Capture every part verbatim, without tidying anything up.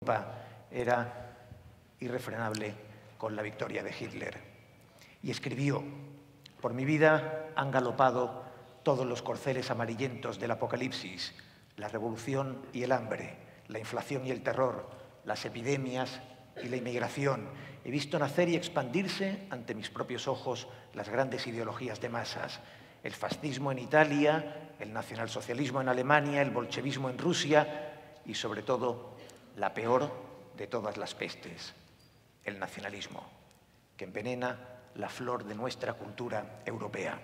Europa era irrefrenable con la victoria de Hitler. Y escribió: por mi vida han galopado todos los corceles amarillentos del apocalipsis, la revolución y el hambre, la inflación y el terror, las epidemias y la inmigración. He visto nacer y expandirse ante mis propios ojos las grandes ideologías de masas, el fascismo en Italia, el nacionalsocialismo en Alemania, el bolchevismo en Rusia y, sobre todo, la peor de todas las pestes, el nacionalismo, que envenena la flor de nuestra cultura europea.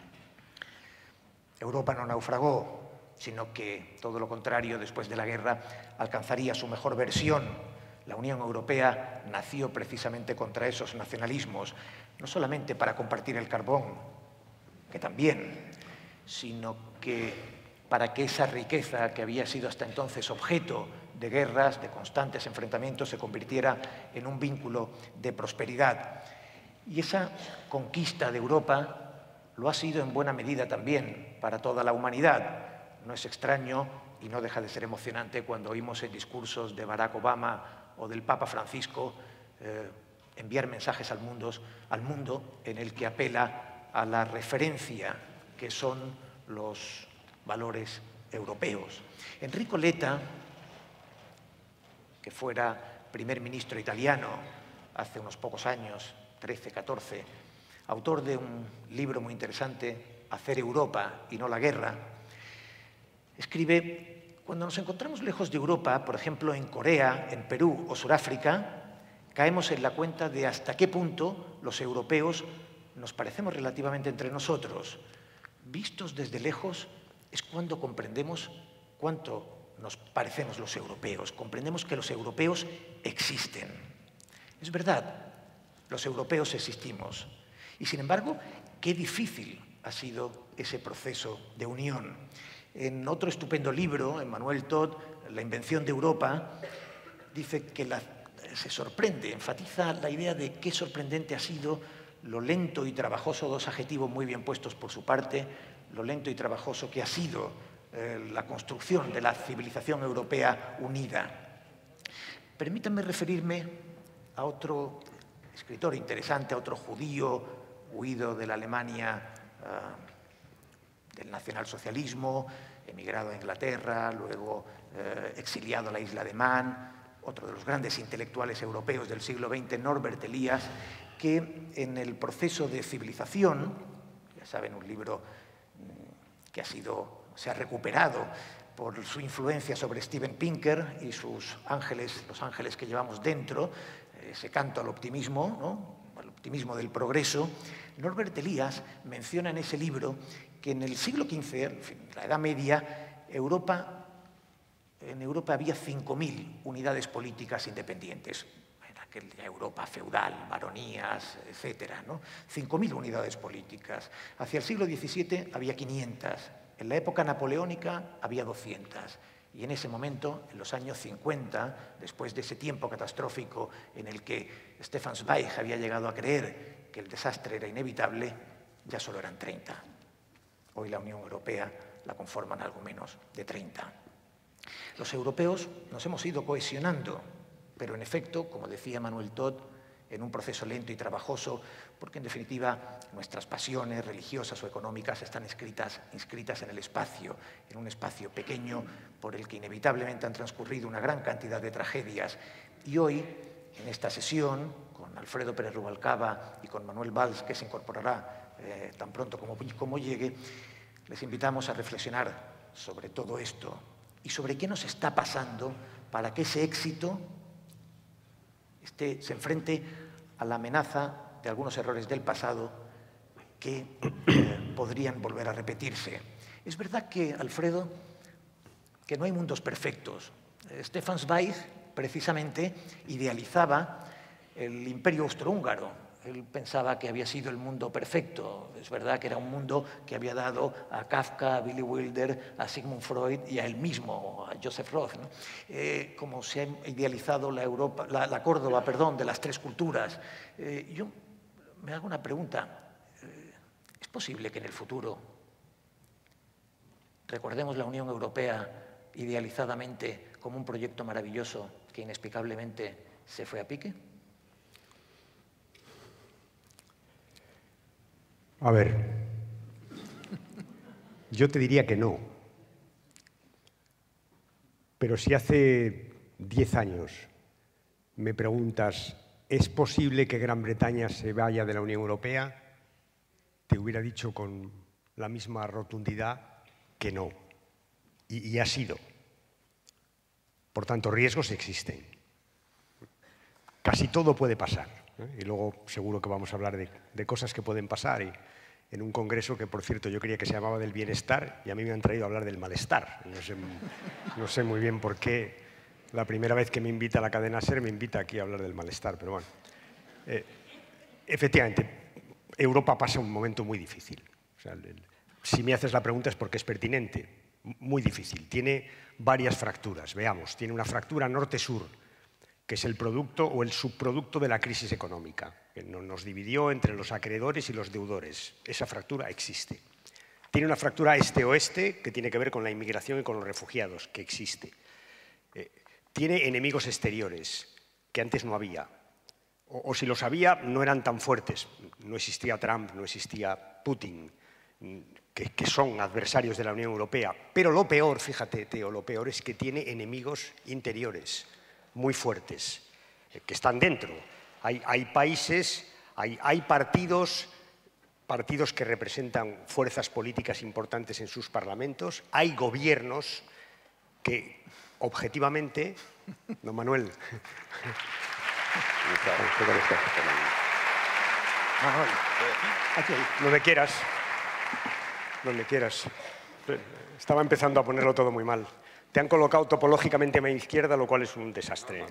Europa no naufragó, sino que, todo lo contrario, después de la guerra, alcanzaría su mejor versión. La Unión Europea nació precisamente contra esos nacionalismos, no solamente para compartir el carbón, que también, sino que para que esa riqueza que había sido hasta entonces objeto de guerras, de constantes enfrentamientos, se convirtiera en un vínculo de prosperidad. Y esa conquista de Europa lo ha sido en buena medida también para toda la humanidad. No es extraño y no deja de ser emocionante cuando oímos en discursos de Barack Obama o del Papa Francisco eh, enviar mensajes al mundo, al mundo en el que apela a la referencia que son los valores europeos. Enrico Letta, que fuera primer ministro italiano hace unos pocos años, trece, catorce, autor de un libro muy interesante, Hacer Europa y no la guerra, escribe: cuando nos encontramos lejos de Europa, por ejemplo en Corea, en Perú o Sudáfrica, caemos en la cuenta de hasta qué punto los europeos nos parecemos relativamente entre nosotros. Vistos desde lejos es cuando comprendemos cuánto nos parecemos los europeos, comprendemos que los europeos existen. Es verdad, los europeos existimos. Y sin embargo, qué difícil ha sido ese proceso de unión. En otro estupendo libro, Emmanuel Todd, La invención de Europa, dice que la, se sorprende, enfatiza la idea de qué sorprendente ha sido lo lento y trabajoso, dos adjetivos muy bien puestos por su parte, lo lento y trabajoso que ha sido eh, la construcción de la civilización europea unida. Permítanme referirme a otro escritor interesante, a otro judío huido de la Alemania uh, del nacionalsocialismo, emigrado a Inglaterra, luego uh, exiliado a la isla de Man, otro de los grandes intelectuales europeos del siglo veinte, Norbert Elias, que en el proceso de civilización, ya saben, un libro que ha sido, se ha recuperado por su influencia sobre Steven Pinker y sus ángeles, los ángeles que llevamos dentro, ese canto al optimismo, ¿no?, al optimismo del progreso. Norbert Elias menciona en ese libro que en el siglo quince, en fin, la Edad Media, Europa, en Europa había cinco mil unidades políticas independientes. En aquella Europa feudal, baronías, etcétera, ¿no? cinco mil unidades políticas. Hacia el siglo diecisiete había quinientas. En la época napoleónica había doscientas. Y en ese momento, en los años cincuenta, después de ese tiempo catastrófico en el que Stefan Zweig había llegado a creer que el desastre era inevitable, ya solo eran treinta. Hoy la Unión Europea la conforman algo menos de treinta. Los europeos nos hemos ido cohesionando, pero en efecto, como decía Emmanuel Todd, en un proceso lento y trabajoso, porque en definitiva nuestras pasiones religiosas o económicas están inscritas, inscritas en el espacio, en un espacio pequeño por el que inevitablemente han transcurrido una gran cantidad de tragedias. Y hoy, en esta sesión, con Alfredo Pérez Rubalcaba y con Manuel Valls, que se incorporará eh, tan pronto como, como llegue, les invitamos a reflexionar sobre todo esto y sobre qué nos está pasando para que ese éxito Este, se enfrente a la amenaza de algunos errores del pasado que eh, podrían volver a repetirse. Es verdad que, Alfredo, que no hay mundos perfectos. Eh, Stefan Zweig, precisamente, idealizaba el imperio austrohúngaro. Él pensaba que había sido el mundo perfecto. Es verdad que era un mundo que había dado a Kafka, a Billy Wilder, a Sigmund Freud y a él mismo, a Joseph Roth, ¿no? Eh, como se ha idealizado la, Europa, la, la Córdoba, perdón, de las tres culturas. Eh, yo me hago una pregunta. Eh, ¿Es posible que en el futuro recordemos la Unión Europea idealizadamente como un proyecto maravilloso que inexplicablemente se fue a pique? A ver, yo te diría que no. Pero si hace diez años me preguntas, ¿es posible que Gran Bretaña se vaya de la Unión Europea? Te hubiera dicho con la misma rotundidad que no. Y, y ha sido. Por tanto, riesgos existen. Casi todo puede pasar, ¿eh? Y luego seguro que vamos a hablar de, de cosas que pueden pasar. Y en un congreso que, por cierto, yo creía que se llamaba del bienestar y a mí me han traído a hablar del malestar. No sé, no sé muy bien por qué la primera vez que me invita a la cadena SER me invita aquí a hablar del malestar, pero bueno. Eh, efectivamente, Europa pasa un momento muy difícil. O sea, el, el, si me haces la pregunta es porque es pertinente. Muy difícil. Tiene varias fracturas. Veamos, tiene una fractura norte-sur, que es el producto o el subproducto de la crisis económica, que nos dividió entre los acreedores y los deudores. Esa fractura existe. Tiene una fractura este-oeste, que tiene que ver con la inmigración y con los refugiados, que existe. Eh, tiene enemigos exteriores, que antes no había. O, o si los había, no eran tan fuertes. No existía Trump, no existía Putin, que, que son adversarios de la Unión Europea. Pero lo peor, fíjate, Teo, lo peor es que tiene enemigos interiores muy fuertes, eh, que están dentro. Hay, hay países, hay, hay partidos, partidos que representan fuerzas políticas importantes en sus parlamentos, hay gobiernos que, objetivamente, don Manuel, Manuel, aquí, donde quieras, donde quieras. Estaba empezando a ponerlo todo muy mal. Te han colocado topológicamente a mi izquierda, lo cual es un desastre.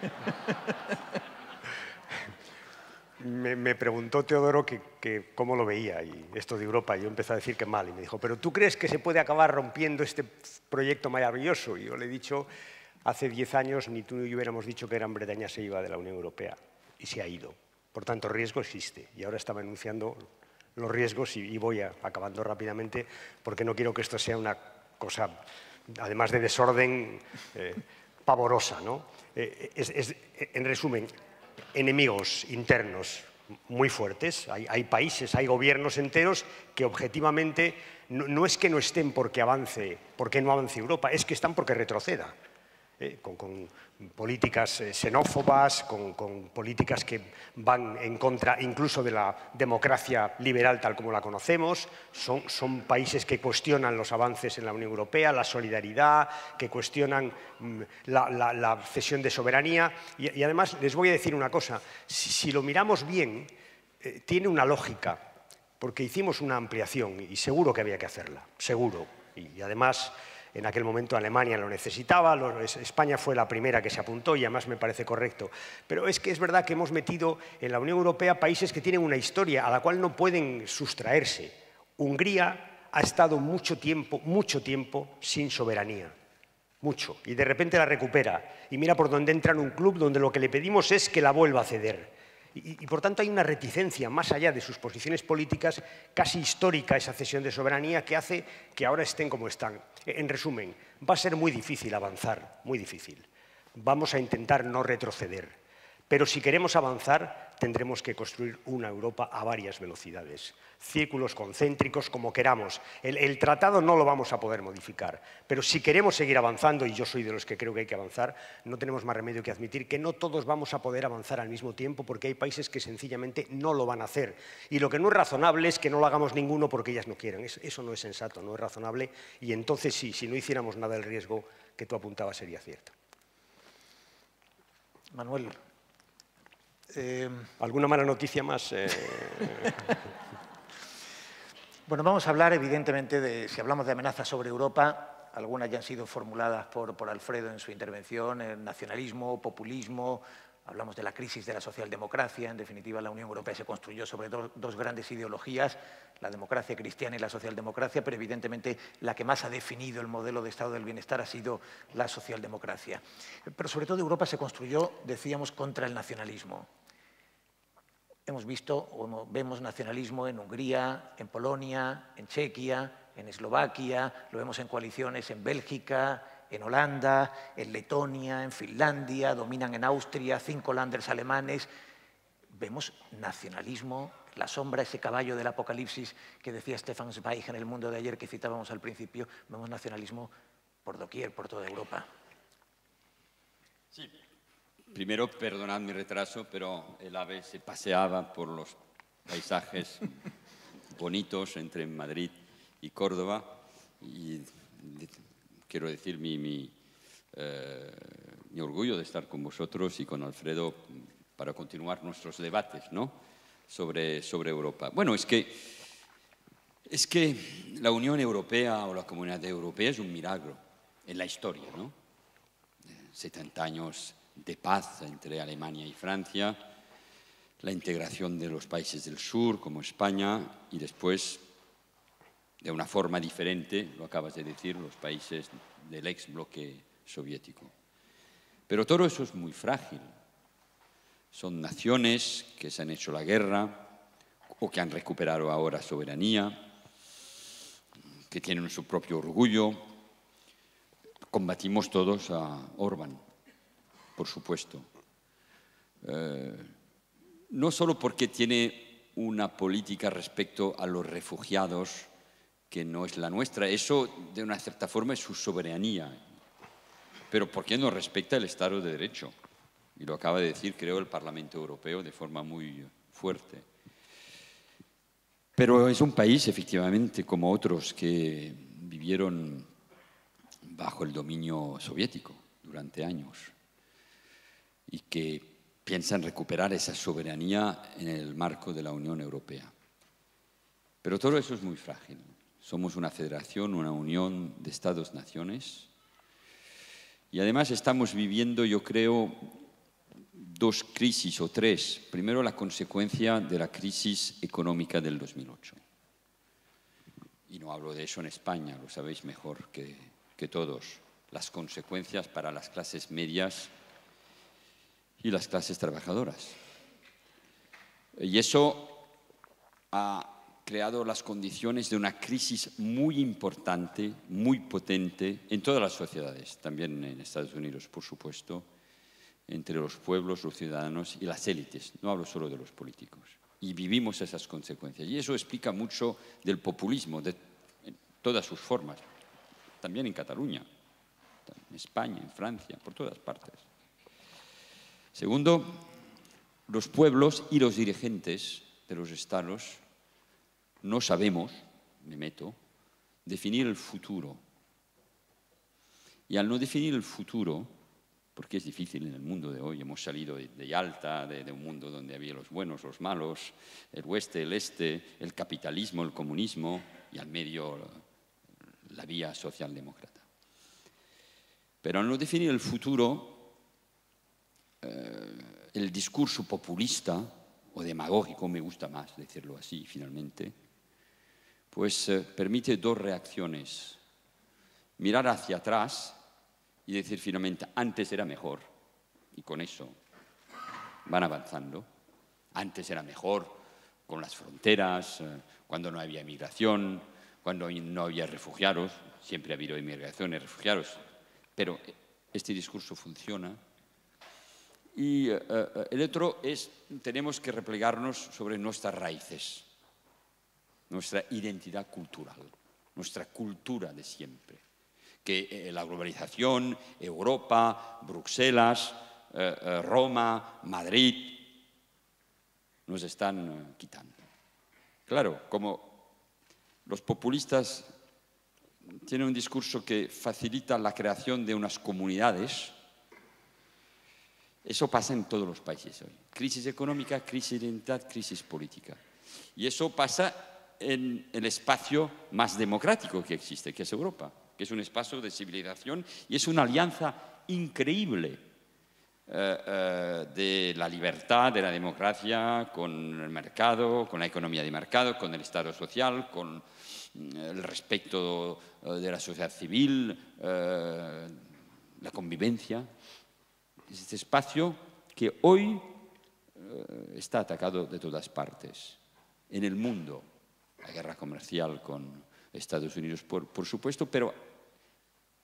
Me, me preguntó Teodoro que, que cómo lo veía y esto de Europa, y yo empecé a decir que mal, y me dijo, ¿pero tú crees que se puede acabar rompiendo este proyecto maravilloso? Y yo le he dicho, hace diez años ni tú ni yo hubiéramos dicho que Gran Bretaña se iba de la Unión Europea, y se ha ido. Por tanto, riesgo existe, y ahora estaba enunciando los riesgos y, y voy a, acabando rápidamente, porque no quiero que esto sea una cosa, además de desorden, eh, pavorosa, ¿no? Eh, es, es, en resumen, enemigos internos muy fuertes. Hay, hay países, hay gobiernos enteros que objetivamente no, no es que no estén porque avance, porque no avance Europa, es que están porque retroceda. Eh, con, con políticas eh, xenófobas, con, con políticas que van en contra incluso de la democracia liberal tal como la conocemos. Son, son países que cuestionan los avances en la Unión Europea, la solidaridad, que cuestionan mm, la, la, la cesión de soberanía. Y, y además les voy a decir una cosa, si, si lo miramos bien, eh, tiene una lógica, porque hicimos una ampliación y seguro que había que hacerla, seguro. Y, y además, en aquel momento Alemania lo necesitaba, España fue la primera que se apuntó y además me parece correcto. Pero es que es verdad que hemos metido en la Unión Europea países que tienen una historia a la cual no pueden sustraerse. Hungría ha estado mucho tiempo, mucho tiempo sin soberanía. Mucho. Y de repente la recupera. Y mira por dónde entra en un club donde lo que le pedimos es que la vuelva a ceder. Y, y por tanto hay una reticencia, más allá de sus posiciones políticas, casi histórica esa cesión de soberanía que hace que ahora estén como están. En resumen, va a ser muy difícil avanzar, muy difícil. Vamos a intentar no retroceder. Pero si queremos avanzar, tendremos que construir una Europa a varias velocidades. Círculos concéntricos, como queramos. El, el tratado no lo vamos a poder modificar. Pero si queremos seguir avanzando, y yo soy de los que creo que hay que avanzar, no tenemos más remedio que admitir que no todos vamos a poder avanzar al mismo tiempo porque hay países que sencillamente no lo van a hacer. Y lo que no es razonable es que no lo hagamos ninguno porque ellas no quieren. Eso, eso no es sensato, no es razonable. Y entonces sí, si no hiciéramos nada, el riesgo que tú apuntabas sería cierto. Manuel. Eh... ¿Alguna mala noticia más? Eh... bueno, vamos a hablar evidentemente de, si hablamos de amenazas sobre Europa, algunas ya han sido formuladas por, por Alfredo en su intervención, el nacionalismo, populismo, hablamos de la crisis de la socialdemocracia, en definitiva la Unión Europea se construyó sobre do, dos grandes ideologías, la democracia cristiana y la socialdemocracia, pero evidentemente la que más ha definido el modelo de Estado del bienestar ha sido la socialdemocracia. Pero sobre todo Europa se construyó, decíamos, contra el nacionalismo. Hemos visto, o vemos nacionalismo en Hungría, en Polonia, en Chequia, en Eslovaquia, lo vemos en coaliciones en Bélgica, en Holanda, en Letonia, en Finlandia, dominan en Austria, cinco landers alemanes. Vemos nacionalismo, la sombra, ese caballo del apocalipsis que decía Stefan Zweig en El mundo de ayer que citábamos al principio, vemos nacionalismo por doquier, por toda Europa. Sí. Primero, perdonad mi retraso, pero el AVE se paseaba por los paisajes bonitos entre Madrid y Córdoba y quiero decir mi, mi, eh, mi orgullo de estar con vosotros y con Alfredo para continuar nuestros debates, ¿no? sobre, sobre Europa. Bueno, es que, es que la Unión Europea o la Comunidad Europea es un milagro en la historia, ¿no? setenta años de paz entre Alemania y Francia, la integración de los países del sur, como España, y después, de una forma diferente, lo acabas de decir, los países del ex bloque soviético. Pero todo eso es muy frágil. Son naciones que se han hecho la guerra o que han recuperado ahora soberanía, que tienen su propio orgullo. Combatimos todos a Orbán, por supuesto. Eh, no solo porque tiene una política respecto a los refugiados que no es la nuestra, eso de una cierta forma es su soberanía, pero porque no respecta el Estado de Derecho. Y lo acaba de decir, creo, el Parlamento Europeo de forma muy fuerte. Pero es un país, efectivamente, como otros que vivieron bajo el dominio soviético durante años y que piensan recuperar esa soberanía en el marco de la Unión Europea. Pero todo eso es muy frágil. Somos una federación, una unión de Estados-naciones y además estamos viviendo, yo creo, dos crisis o tres. Primero, la consecuencia de la crisis económica del dos mil ocho. Y no hablo de eso en España, lo sabéis mejor que, que todos. Las consecuencias para las clases medias y las clases trabajadoras. Y eso ha creado las condiciones de una crisis muy importante, muy potente en todas las sociedades, también en Estados Unidos, por supuesto, entre los pueblos, los ciudadanos y las élites. No hablo solo de los políticos. Y vivimos esas consecuencias. Y eso explica mucho del populismo, de todas sus formas, también en Cataluña, en España, en Francia, por todas partes. Segundo, los pueblos y los dirigentes de los estados no sabemos, me meto, definir el futuro. Y al no definir el futuro, porque es difícil en el mundo de hoy, hemos salido de, de Yalta, de, de un mundo donde había los buenos, los malos, el oeste, el este, el capitalismo, el comunismo y al medio la vía socialdemócrata. Pero al no definir el futuro, eh, el discurso populista o demagógico, me gusta más decirlo así finalmente, pues eh, permite dos reacciones. Mirar hacia atrás y decir finalmente, antes era mejor, y con eso van avanzando. Antes era mejor con las fronteras, eh, cuando no había migración, cuando no había refugiados, siempre ha habido inmigración y refugiados, pero este discurso funciona. Y eh, el otro es, tenemos que replegarnos sobre nuestras raíces, nuestra identidad cultural, nuestra cultura de siempre. Que eh, la globalización, Europa, Bruselas, eh, eh, Roma, Madrid, nos están eh, quitando. Claro, como los populistas tienen un discurso que facilita la creación de unas comunidades, eso pasa en todos los países hoy. Crisis económica, crisis de identidad, crisis política. Y eso pasa en el espacio más democrático que existe, que es Europa, que es un espacio de civilización y es una alianza increíble eh, eh, de la libertad, de la democracia, con el mercado, con la economía de mercado, con el Estado social, con el respeto de la sociedad civil, eh, la convivencia. Es este espacio que hoy eh, está atacado de todas partes, en el mundo. La guerra comercial con Estados Unidos, por, por supuesto, pero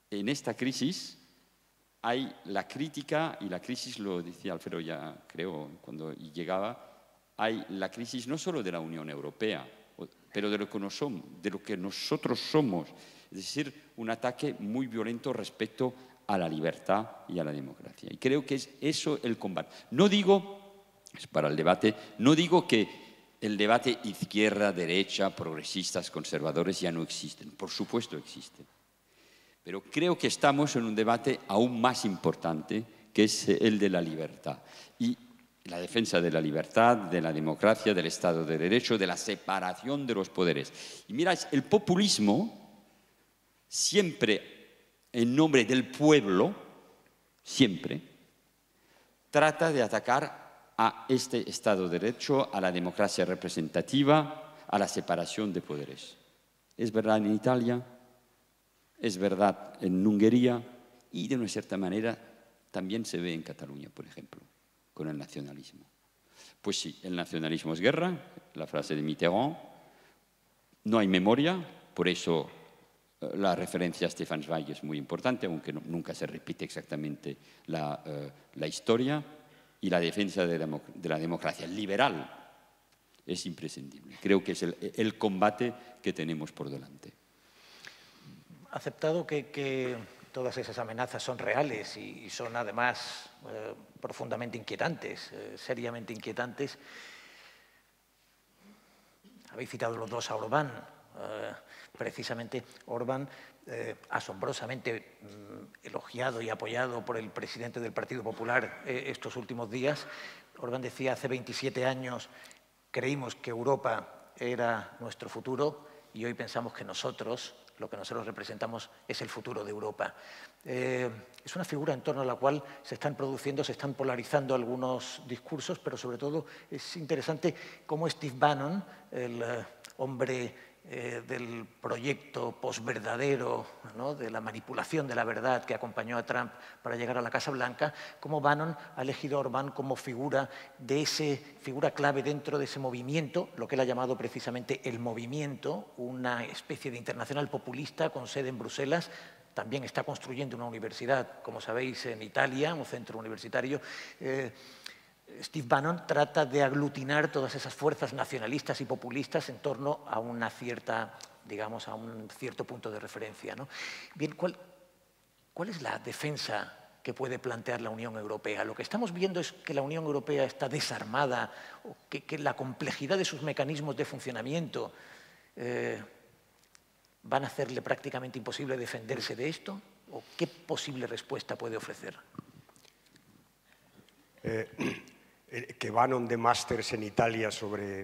en esta crisis hay la crítica, y la crisis, lo decía Alfredo ya creo cuando llegaba, hay la crisis no solo de la Unión Europea, pero de lo que, no somos, de lo que nosotros somos, es decir, un ataque muy violento respecto a la libertad y a la democracia. Y creo que es eso el combate. No digo, es para el debate, no digo que el debate izquierda, derecha, progresistas, conservadores ya no existen, por supuesto existen. Pero creo que estamos en un debate aún más importante, que es el de la libertad. Y la defensa de la libertad, de la democracia, del Estado de Derecho, de la separación de los poderes. Y mira, el populismo, siempre en nombre del pueblo, siempre, trata de atacar a este Estado de Derecho, a la democracia representativa, a la separación de poderes. Es verdad en Italia, es verdad en Hungría y de una cierta manera también se ve en Cataluña, por ejemplo, con el nacionalismo. Pues sí, el nacionalismo es guerra, la frase de Mitterrand, no hay memoria, por eso eh, la referencia a Stefan Zweig es muy importante, aunque no, nunca se repite exactamente la, eh, la historia, y la defensa de, democ de la democracia liberal es imprescindible. Creo que es el, el combate que tenemos por delante. Aceptado que, que todas esas amenazas son reales y, y son además eh, profundamente inquietantes, eh, seriamente inquietantes. Habéis citado los dos a Orbán. Eh, precisamente Orbán, eh, asombrosamente mm, elogiado y apoyado por el presidente del Partido Popular eh, estos últimos días. Orbán decía hace veintisiete años creímos que Europa era nuestro futuro y hoy pensamos que nosotros, lo que nosotros representamos, es el futuro de Europa. Eh, es una figura en torno a la cual se están produciendo, se están polarizando algunos discursos, pero sobre todo es interesante cómo Steve Bannon, el eh, hombre eh, del proyecto posverdadero, ¿no?, de la manipulación de la verdad que acompañó a Trump para llegar a la Casa Blanca, cómo Bannon ha elegido a Orbán como figura, de ese, figura clave dentro de ese movimiento, lo que él ha llamado precisamente el movimiento, una especie de internacional populista con sede en Bruselas. También está construyendo una universidad, como sabéis, en Italia, un centro universitario. Eh, Steve Bannon trata de aglutinar todas esas fuerzas nacionalistas y populistas en torno a una cierta, digamos, a un cierto punto de referencia, ¿no? Bien, ¿cuál, ¿cuál es la defensa que puede plantear la Unión Europea? Lo que estamos viendo es que la Unión Europea está desarmada, o que, que la complejidad de sus mecanismos de funcionamiento eh, van a hacerle prácticamente imposible defenderse de esto, ¿o qué posible respuesta puede ofrecer? Eh, que Bannon de másters en Italia sobre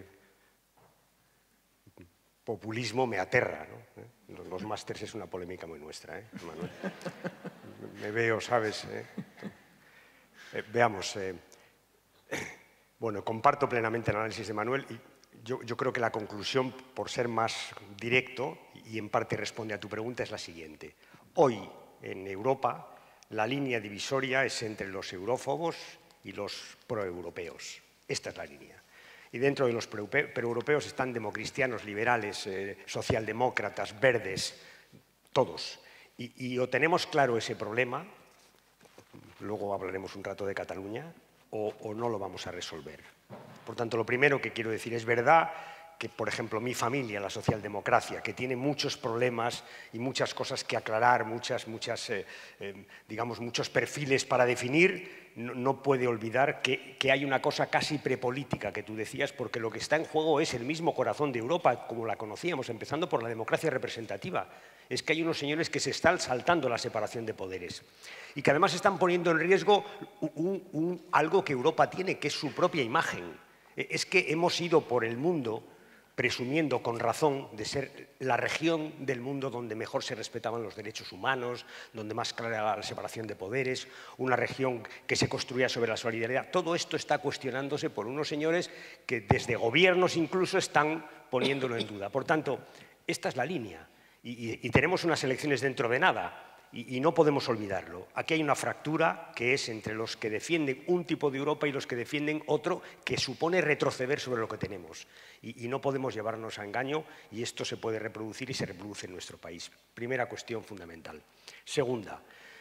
populismo me aterra, ¿no? Los, los másters es una polémica muy nuestra, ¿eh, Manuel? Me veo, ¿sabes? ¿Eh? Eh, veamos. Eh, bueno, comparto plenamente el análisis de Manuel y yo, yo creo que la conclusión, por ser más directo y en parte responde a tu pregunta, es la siguiente. Hoy, en Europa, la línea divisoria es entre los eurófobos y los proeuropeos. Esta es la línea. Y dentro de los proeuropeos están democristianos, liberales, eh, socialdemócratas, verdes, todos. Y, y o tenemos claro ese problema, luego hablaremos un rato de Cataluña, o, o no lo vamos a resolver. Por tanto, lo primero que quiero decir, es verdad que, por ejemplo, mi familia, la socialdemocracia, que tiene muchos problemas y muchas cosas que aclarar, muchas, muchas, eh, eh, digamos, muchos perfiles para definir, no, no puede olvidar que, que hay una cosa casi prepolítica que tú decías, porque lo que está en juego es el mismo corazón de Europa, como la conocíamos, empezando por la democracia representativa. Es que hay unos señores que se están saltando la separación de poderes y que además están poniendo en riesgo un, un, algo que Europa tiene, que es su propia imagen. Es que hemos ido por el mundo presumiendo con razón de ser la región del mundo donde mejor se respetaban los derechos humanos, donde más clara era la separación de poderes, una región que se construía sobre la solidaridad. Todo esto está cuestionándose por unos señores que desde gobiernos incluso están poniéndolo en duda. Por tanto, esta es la línea. Y, y, y tenemos unas elecciones dentro de nada. y, y no podemos olvidarlo. Aquí hay una fractura que es entre los que defienden un tipo de Europa y los que defienden otro, que supone retroceder sobre lo que tenemos. Y, y no podemos llevarnos a engaño, y esto se puede reproducir y se reproduce en nuestro país. Primera cuestión fundamental. Segunda,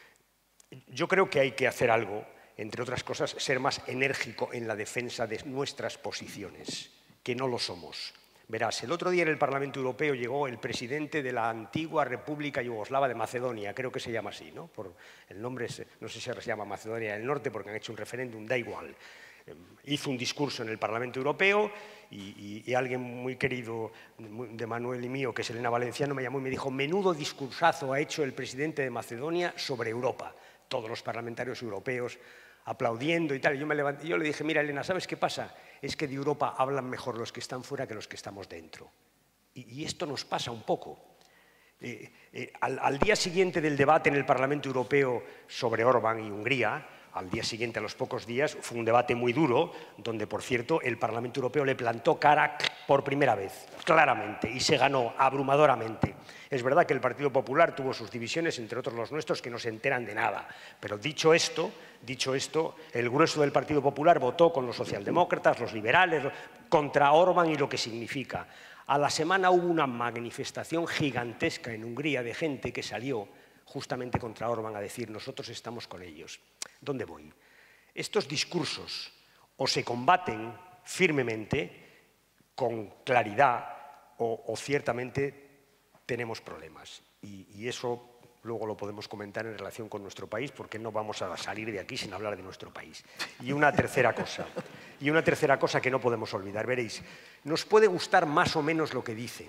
yo creo que hay que hacer algo, entre otras cosas, ser más enérgico en la defensa de nuestras posiciones, que no lo somos. Verás, el otro día en el Parlamento Europeo llegó el presidente de la antigua República Yugoslava de Macedonia, creo que se llama así, ¿no? Por el nombre, no sé si se llama Macedonia del Norte porque han hecho un referéndum, da igual. Hizo un discurso en el Parlamento Europeo y, y, y alguien muy querido de Manuel y mío, que es Elena Valenciano, me llamó y me dijo: menudo discursazo ha hecho el presidente de Macedonia sobre Europa. Todos los parlamentarios europeos aplaudiendo y tal. Y yo me levanté y yo le dije: mira, Elena, ¿sabes qué pasa? Es que de Europa hablan mejor los que están fuera que los que estamos dentro. Y, y esto nos pasa un poco. Eh, eh, al, al día siguiente del debate en el Parlamento Europeo sobre Orbán y Hungría, al día siguiente, a los pocos días, fue un debate muy duro, donde, por cierto, el Parlamento Europeo le plantó cara por primera vez, claramente, y se ganó abrumadoramente. Es verdad que el Partido Popular tuvo sus divisiones, entre otros los nuestros, que no se enteran de nada. Pero dicho esto, dicho esto, el grueso del Partido Popular votó con los socialdemócratas, los liberales, contra Orbán y lo que significa. A la semana hubo una manifestación gigantesca en Hungría de gente que salió justamente contra Orbán a decir: nosotros estamos con ellos. ¿Dónde voy? Estos discursos o se combaten firmemente, con claridad, o, o ciertamente tenemos problemas. Y, y eso luego lo podemos comentar en relación con nuestro país, porque no vamos a salir de aquí sin hablar de nuestro país. Y una tercera cosa, y una tercera cosa que no podemos olvidar. Veréis, nos puede gustar más o menos lo que dicen.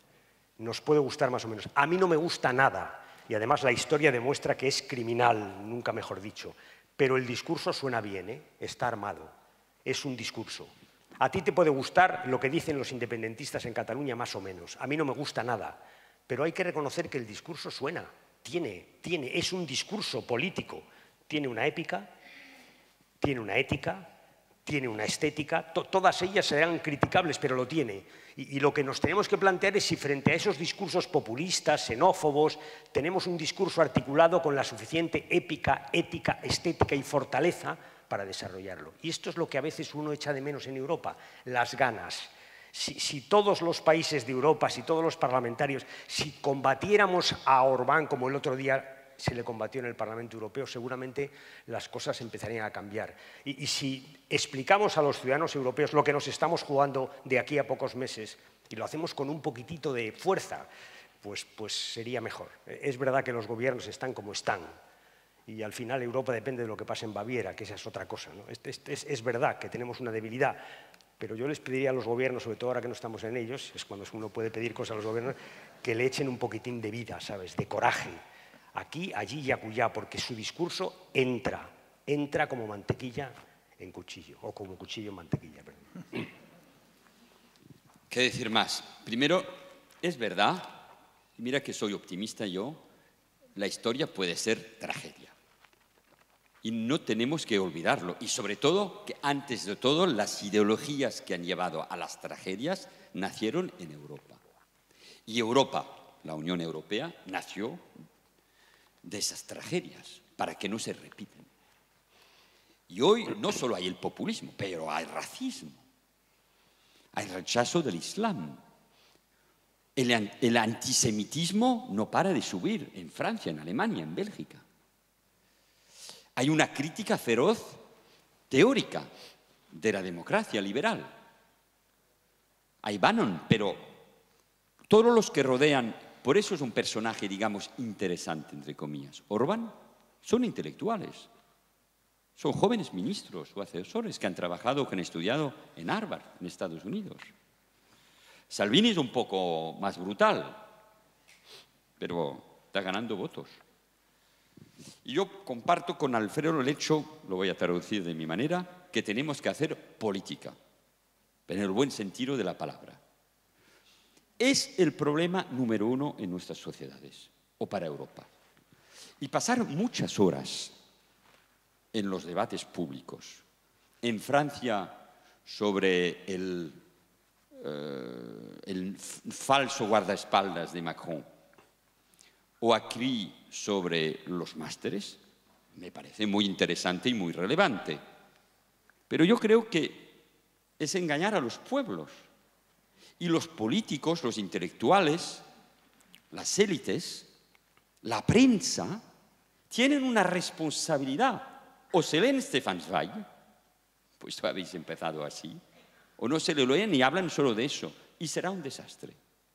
Nos puede gustar más o menos. A mí no me gusta nada. Y además la historia demuestra que es criminal, nunca mejor dicho. Pero el discurso suena bien, ¿eh? Está armado. Es un discurso. A ti te puede gustar lo que dicen los independentistas en Cataluña, más o menos. A mí no me gusta nada. Pero hay que reconocer que el discurso suena. Tiene, tiene, es un discurso político. Tiene una épica, tiene una ética, tiene una estética. To- todas ellas serán criticables, pero lo tiene. Y, y lo que nos tenemos que plantear es si frente a esos discursos populistas, xenófobos, tenemos un discurso articulado con la suficiente épica, ética, estética y fortaleza para desarrollarlo. Y esto es lo que a veces uno echa de menos en Europa, las ganas. Si, si todos los países de Europa, si todos los parlamentarios, si combatiéramos a Orbán como el otro día se le combatió en el Parlamento Europeo, seguramente las cosas empezarían a cambiar. Y, y si explicamos a los ciudadanos europeos lo que nos estamos jugando de aquí a pocos meses, y lo hacemos con un poquitito de fuerza, pues, pues sería mejor. Es verdad que los gobiernos están como están, y al final Europa depende de lo que pase en Baviera, que esa es otra cosa, ¿no? Es, es, es verdad que tenemos una debilidad, pero yo les pediría a los gobiernos, sobre todo ahora que no estamos en ellos, es cuando uno puede pedir cosas a los gobiernos, que le echen un poquitín de vida, ¿sabes?, de coraje, aquí, allí y acullá, porque su discurso entra, entra como mantequilla en cuchillo, o como cuchillo en mantequilla, perdón. ¿Qué decir más? Primero, es verdad, mira que soy optimista yo, la historia puede ser tragedia. Y no tenemos que olvidarlo. Y sobre todo, que antes de todo, las ideologías que han llevado a las tragedias nacieron en Europa. Y Europa, la Unión Europea, nació de esas tragedias, para que no se repitan. Y hoy no solo hay el populismo, pero hay racismo, hay rechazo del Islam. El, el antisemitismo no para de subir en Francia, en Alemania, en Bélgica. Hay una crítica feroz teórica de la democracia liberal. Hay Bannon, pero todos los que rodean, por eso es un personaje, digamos, interesante, entre comillas. Orbán son intelectuales, son jóvenes ministros o asesores que han trabajado, que han estudiado en Harvard, en Estados Unidos. Salvini es un poco más brutal, pero está ganando votos. Y yo comparto con Alfredo el hecho, lo voy a traducir de mi manera, que tenemos que hacer política, en el buen sentido de la palabra. Es el problema número uno en nuestras sociedades, o para Europa. Y pasar muchas horas en los debates públicos, en Francia sobre el, eh, el falso guardaespaldas de Macron, o aquí sobre los másteres me parece muy interesante y muy relevante. Pero yo creo que es engañar a los pueblos. Y los políticos, los intelectuales, las élites, la prensa, tienen una responsabilidad. O se leen Stefan Zweig, pues habéis empezado así, o no se le leen y hablan solo de eso, y será un desastre.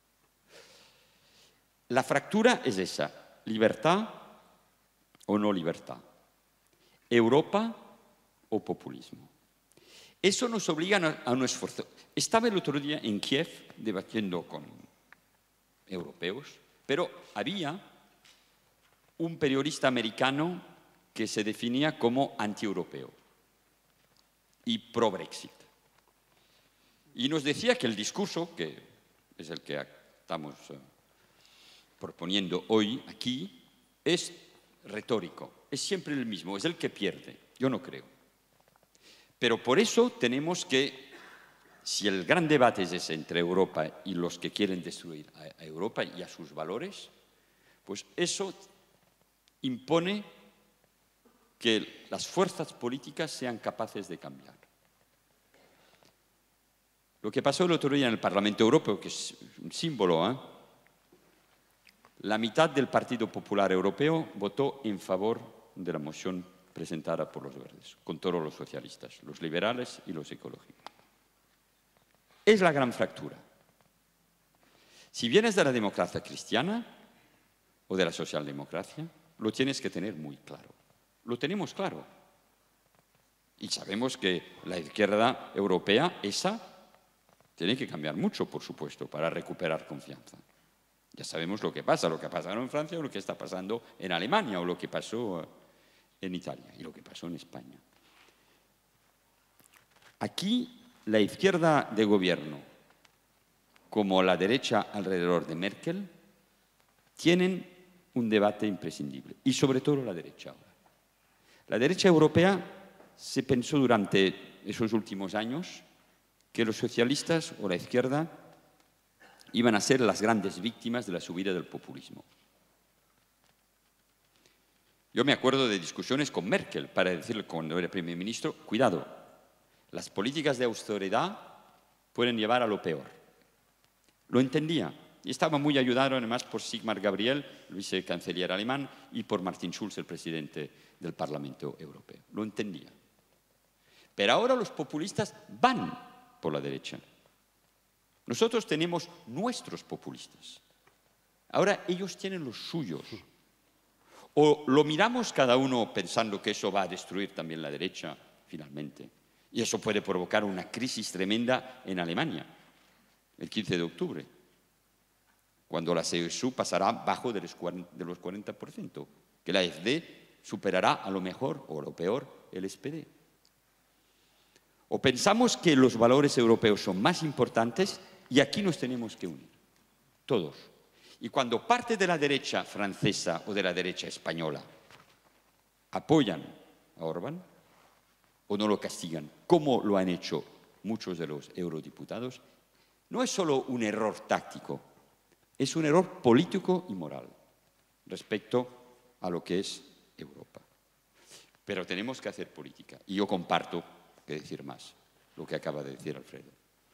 La fractura es esa, libertad o no libertad, Europa o populismo. Eso nos obliga a un esfuerzo. Estaba el otro día en Kiev debatiendo con europeos, pero había un periodista americano que se definía como anti-europeo y pro-Brexit. Y nos decía que el discurso, que es el que estamos uh, proponiendo hoy aquí, es retórico, es siempre el mismo, es el que pierde. Yo no creo. Pero por eso tenemos que, si el gran debate es ese entre Europa y los que quieren destruir a Europa y a sus valores, pues eso impone que las fuerzas políticas sean capaces de cambiar. Lo que pasó el otro día en el Parlamento Europeo, que es un símbolo, ¿eh? La mitad del Partido Popular Europeo votó en favor de la moción presentada por los verdes, con todos los socialistas, los liberales y los ecológicos. Es la gran fractura. Si vienes de la democracia cristiana o de la socialdemocracia, lo tienes que tener muy claro. Lo tenemos claro. Y sabemos que la izquierda europea, esa, tiene que cambiar mucho, por supuesto, para recuperar confianza. Ya sabemos lo que pasa, lo que ha pasado en Francia o lo que está pasando en Alemania o lo que pasó en Italia y lo que pasó en España. Aquí la izquierda de gobierno, como la derecha alrededor de Merkel, tienen un debate imprescindible, y sobre todo la derecha ahora. La derecha europea se pensó durante esos últimos años que los socialistas o la izquierda iban a ser las grandes víctimas de la subida del populismo. Yo me acuerdo de discusiones con Merkel para decirle cuando era primer ministro, cuidado, las políticas de austeridad pueden llevar a lo peor. Lo entendía y estaba muy ayudado además por Sigmar Gabriel, el vicecanciller alemán, y por Martin Schulz, el presidente del Parlamento Europeo. Lo entendía. Pero ahora los populistas van por la derecha. Nosotros tenemos nuestros populistas. Ahora ellos tienen los suyos. O lo miramos cada uno pensando que eso va a destruir también la derecha, finalmente. Y eso puede provocar una crisis tremenda en Alemania, el quince de octubre, cuando la C S U pasará bajo de los cuarenta por ciento, que la A F D superará a lo mejor o a lo peor el S P D. O pensamos que los valores europeos son más importantes y aquí nos tenemos que unir, todos. Y cuando parte de la derecha francesa o de la derecha española apoyan a Orbán o no lo castigan, como lo han hecho muchos de los eurodiputados, no es solo un error táctico, es un error político y moral respecto a lo que es Europa. Pero tenemos que hacer política. Y yo comparto, que decir más, lo que acaba de decir Alfredo.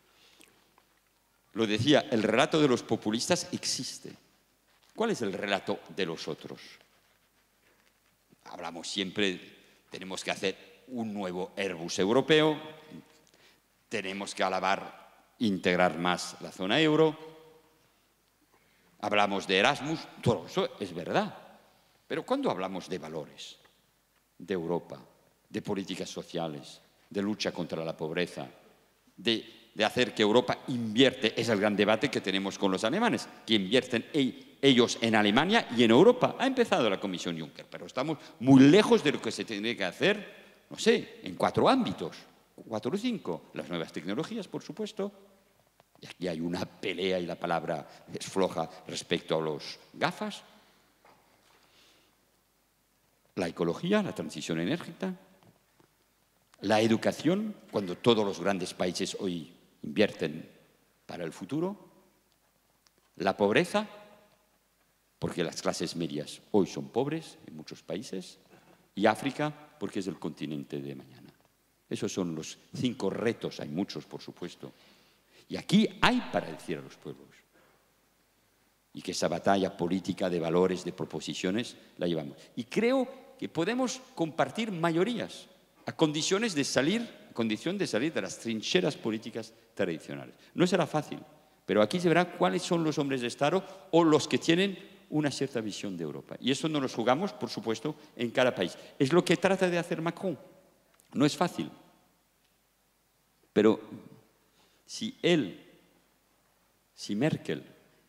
Lo decía, el relato de los populistas existe. ¿Cuál es el relato de los otros? Hablamos siempre, tenemos que hacer un nuevo Airbus europeo, tenemos que alabar, integrar más la zona euro, hablamos de Erasmus, todo eso es verdad. Pero cuando hablamos de valores, de Europa, de políticas sociales, de lucha contra la pobreza, de... de hacer que Europa invierte, es el gran debate que tenemos con los alemanes, que invierten ellos en Alemania y en Europa. Ha empezado la Comisión Juncker, pero estamos muy lejos de lo que se tiene que hacer, no sé, en cuatro ámbitos, cuatro o cinco. Las nuevas tecnologías, por supuesto, y aquí hay una pelea y la palabra es floja respecto a los gafas. La ecología, la transición energética, la educación, cuando todos los grandes países hoy invierten para el futuro, la pobreza porque las clases medias hoy son pobres en muchos países, y África porque es el continente de mañana. Esos son los cinco retos, hay muchos, por supuesto. Y aquí hay para decir a los pueblos. Y que esa batalla política de valores, de proposiciones, la llevamos. Y creo que podemos compartir mayorías a condiciones de salir, a condición de salir de las trincheras políticas tradicionales. No será fácil, pero aquí se verá cuáles son los hombres de Estado o los que tienen una cierta visión de Europa. Y eso nos lo jugamos, por supuesto, en cada país. Es lo que trata de hacer Macron. No es fácil. Pero si él, si Merkel,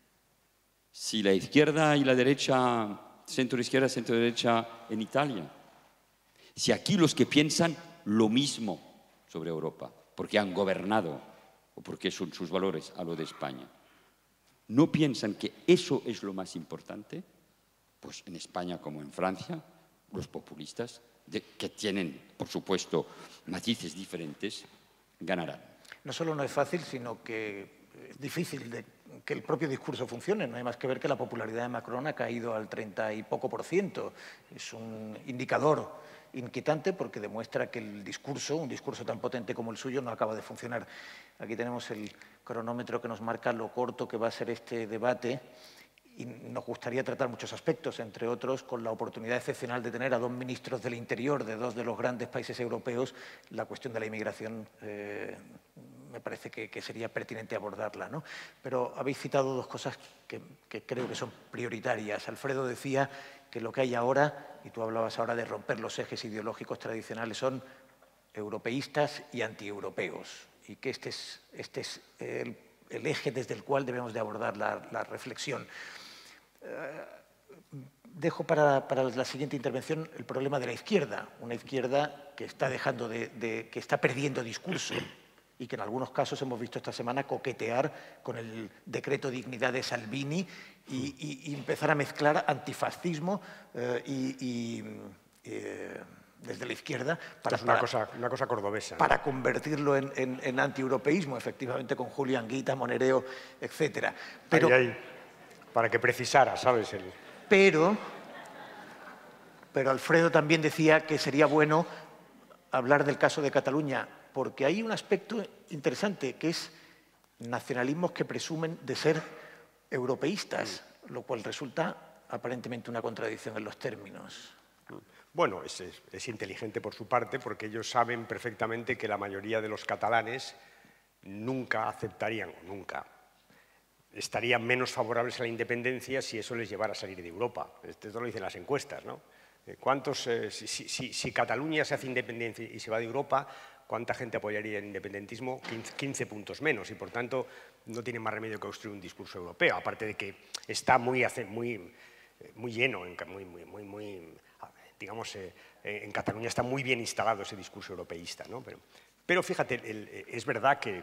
si la izquierda y la derecha, centro-izquierda, centro-derecha en Italia, si aquí los que piensan lo mismo sobre Europa, porque han gobernado o porque son sus valores a lo de España, no piensan que eso es lo más importante, pues en España como en Francia, los populistas, de, que tienen, por supuesto, matices diferentes, ganarán. No solo no es fácil, sino que es difícil de que el propio discurso funcione. No hay más que ver que la popularidad de Macron ha caído al treinta y poco por ciento. Es un indicador inquietante porque demuestra que el discurso, un discurso tan potente como el suyo, no acaba de funcionar. Aquí tenemos el cronómetro que nos marca lo corto que va a ser este debate y nos gustaría tratar muchos aspectos, entre otros con la oportunidad excepcional de tener a dos ministros del Interior de dos de los grandes países europeos. La cuestión de la inmigración eh, me parece que, que sería pertinente abordarla, ¿no? Pero habéis citado dos cosas que, que creo que son prioritarias. Alfredo decía que lo que hay ahora, y tú hablabas ahora de romper los ejes ideológicos tradicionales, son europeístas y antieuropeos, y que este es, este es el, el eje desde el cual debemos de abordar la, la reflexión. Eh, dejo para, para la siguiente intervención el problema de la izquierda, una izquierda que está dejando de, de, que está perdiendo discurso y que en algunos casos hemos visto esta semana coquetear con el decreto Dignidad de Salvini y, y, y empezar a mezclar antifascismo eh, y, y eh, desde la izquierda para, es una, para, cosa, una cosa cordobesa, ¿no? Para convertirlo en, en, en antieuropeísmo, efectivamente, con Julián Guita, Monereo, etcétera. Pero, ahí, ahí, para que precisara, ¿sabes? El... Pero, pero Alfredo también decía que sería bueno hablar del caso de Cataluña, porque hay un aspecto interesante, que es nacionalismos que presumen de ser europeístas, lo cual resulta aparentemente una contradicción en los términos. Bueno, es, es, es inteligente por su parte, porque ellos saben perfectamente que la mayoría de los catalanes nunca aceptarían, nunca, estarían menos favorables a la independencia si eso les llevara a salir de Europa. Esto lo dicen las encuestas, ¿no? ¿Cuántos, eh, si, si, si Cataluña se hace independencia y se va de Europa, ¿cuánta gente apoyaría el independentismo? quince puntos menos, y por tanto no tiene más remedio que construir un discurso europeo, aparte de que está muy, muy, muy lleno, muy, muy, muy, muy, digamos, eh, en Cataluña está muy bien instalado ese discurso europeísta, ¿no? Pero, pero fíjate, el, es verdad que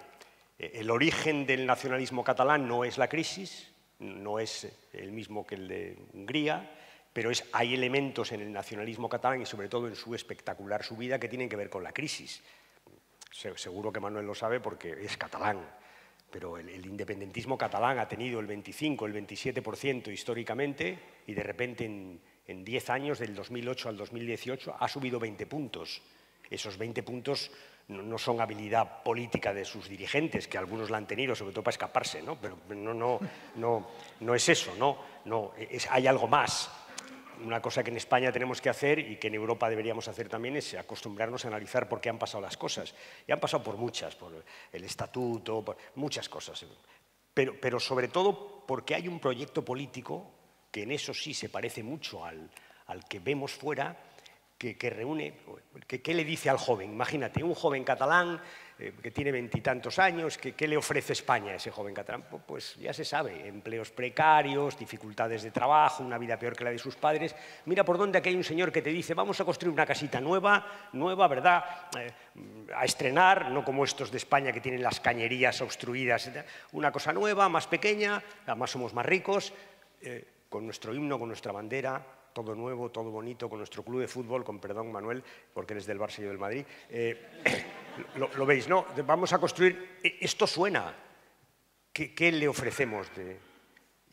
el origen del nacionalismo catalán no es la crisis, no es el mismo que el de Hungría, pero es, hay elementos en el nacionalismo catalán y sobre todo en su espectacular subida que tienen que ver con la crisis. Seguro que Manuel lo sabe porque es catalán, pero el, el independentismo catalán ha tenido el veinticinco, el veintisiete por ciento históricamente y de repente en, en diez años, del dos mil ocho al dos mil dieciocho, ha subido veinte puntos. Esos veinte puntos no, no son habilidad política de sus dirigentes, que algunos la han tenido, sobre todo para escaparse, ¿no? Pero no, no, no, no es eso, ¿no? No, es, hay algo más. Una cosa que en España tenemos que hacer y que en Europa deberíamos hacer también es acostumbrarnos a analizar por qué han pasado las cosas. Y han pasado por muchas, por el estatuto, por muchas cosas. Pero, pero sobre todo porque hay un proyecto político que en eso sí se parece mucho al, al que vemos fuera, que, que reúne, que, ¿qué le dice al joven? Imagínate, un joven catalán eh, que tiene veintitantos años, que, ¿qué le ofrece España a ese joven catalán? Pues ya se sabe, empleos precarios, dificultades de trabajo, una vida peor que la de sus padres. Mira por dónde aquí hay un señor que te dice, vamos a construir una casita nueva, nueva, ¿verdad?, eh, a estrenar, no como estos de España que tienen las cañerías obstruidas, una cosa nueva, más pequeña, además somos más ricos, eh, con nuestro himno, con nuestra bandera, todo nuevo, todo bonito, con nuestro club de fútbol, con perdón Manuel, porque eres del Barça y yo del Madrid. Eh, lo, lo veis, ¿no? Vamos a construir, esto suena, ¿qué, qué le ofrecemos? De...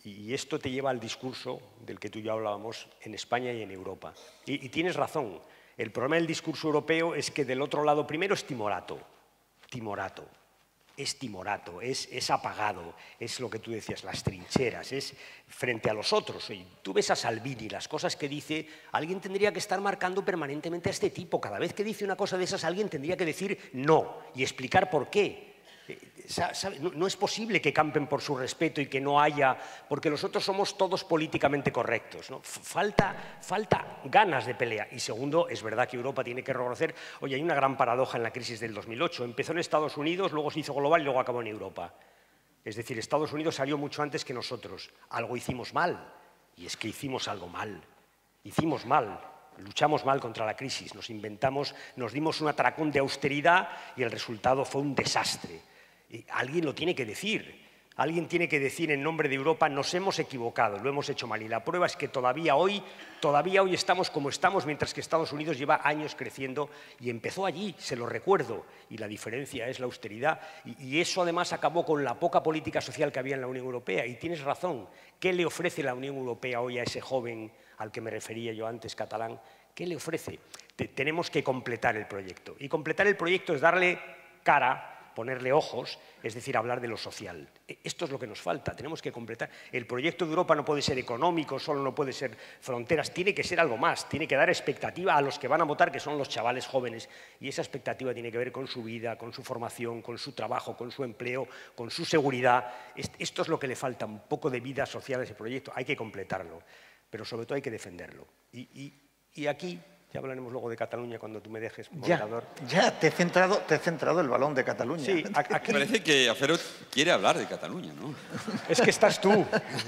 Y esto te lleva al discurso del que tú y yo hablábamos en España y en Europa. Y, y tienes razón, el problema del discurso europeo es que del otro lado, primero es timorato, timorato. Es timorato, es, es apagado, es lo que tú decías, las trincheras, es frente a los otros. Y tú ves a Salvini, las cosas que dice, alguien tendría que estar marcando permanentemente a este tipo. Cada vez que dice una cosa de esas, alguien tendría que decir no y explicar por qué. No es posible que campen por su respeto y que no haya, porque nosotros somos todos políticamente correctos, ¿no? Falta, falta ganas de pelea. Y segundo, es verdad que Europa tiene que reconocer, oye, hay una gran paradoja en la crisis del dos mil ocho. Empezó en Estados Unidos, luego se hizo global y luego acabó en Europa. Es decir, Estados Unidos salió mucho antes que nosotros. Algo hicimos mal, y es que hicimos algo mal. Hicimos mal. Luchamos mal contra la crisis, nos inventamos, nos dimos un atracón de austeridad y el resultado fue un desastre. Y alguien lo tiene que decir, alguien tiene que decir en nombre de Europa, nos hemos equivocado, lo hemos hecho mal. Y la prueba es que todavía hoy, todavía hoy estamos como estamos, mientras que Estados Unidos lleva años creciendo y empezó allí, se lo recuerdo, y la diferencia es la austeridad. Y, y eso además acabó con la poca política social que había en la Unión Europea. Y tienes razón, ¿qué le ofrece la Unión Europea hoy a ese joven al que me refería yo antes, catalán? ¿Qué le ofrece? Te, tenemos que completar el proyecto. Y completar el proyecto es darle cara, ponerle ojos, es decir, hablar de lo social. Esto es lo que nos falta, tenemos que completar. El proyecto de Europa no puede ser económico, solo no puede ser fronteras, tiene que ser algo más, tiene que dar expectativa a los que van a votar, que son los chavales jóvenes, y esa expectativa tiene que ver con su vida, con su formación, con su trabajo, con su empleo, con su seguridad. Esto es lo que le falta, un poco de vida social a ese proyecto, hay que completarlo, pero sobre todo hay que defenderlo. Y, y, y aquí... Ya hablaremos luego de Cataluña cuando tú me dejes, moderador. Ya, ya te, he centrado, te he centrado el balón de Cataluña. Sí, aquí... Parece que Alfredo quiere hablar de Cataluña, ¿no? Es que estás tú.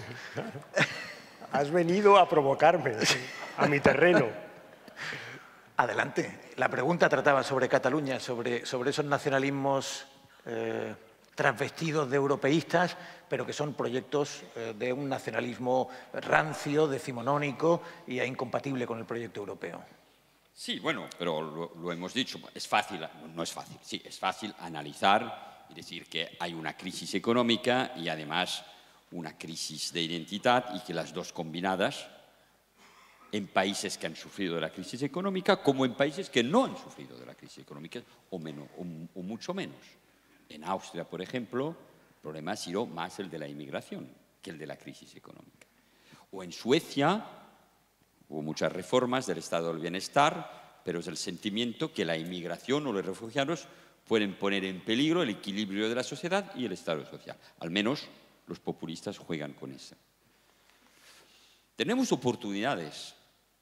Has venido a provocarme, a mi terreno. Adelante. La pregunta trataba sobre Cataluña, sobre, sobre esos nacionalismos eh, transvestidos de europeístas, pero que son proyectos eh, de un nacionalismo rancio, decimonónico y incompatible con el proyecto europeo. Sí, bueno, pero lo, lo hemos dicho, es fácil, no es fácil, sí, es fácil analizar y decir que hay una crisis económica y además una crisis de identidad y que las dos combinadas en países que han sufrido de la crisis económica como en países que no han sufrido de la crisis económica o, menos, o, o mucho menos. En Austria, por ejemplo, el problema ha sido más el de la inmigración que el de la crisis económica. O en Suecia hubo muchas reformas del estado del bienestar, pero es el sentimiento que la inmigración o los refugiados pueden poner en peligro el equilibrio de la sociedad y el estado social. Al menos los populistas juegan con eso. Tenemos oportunidades,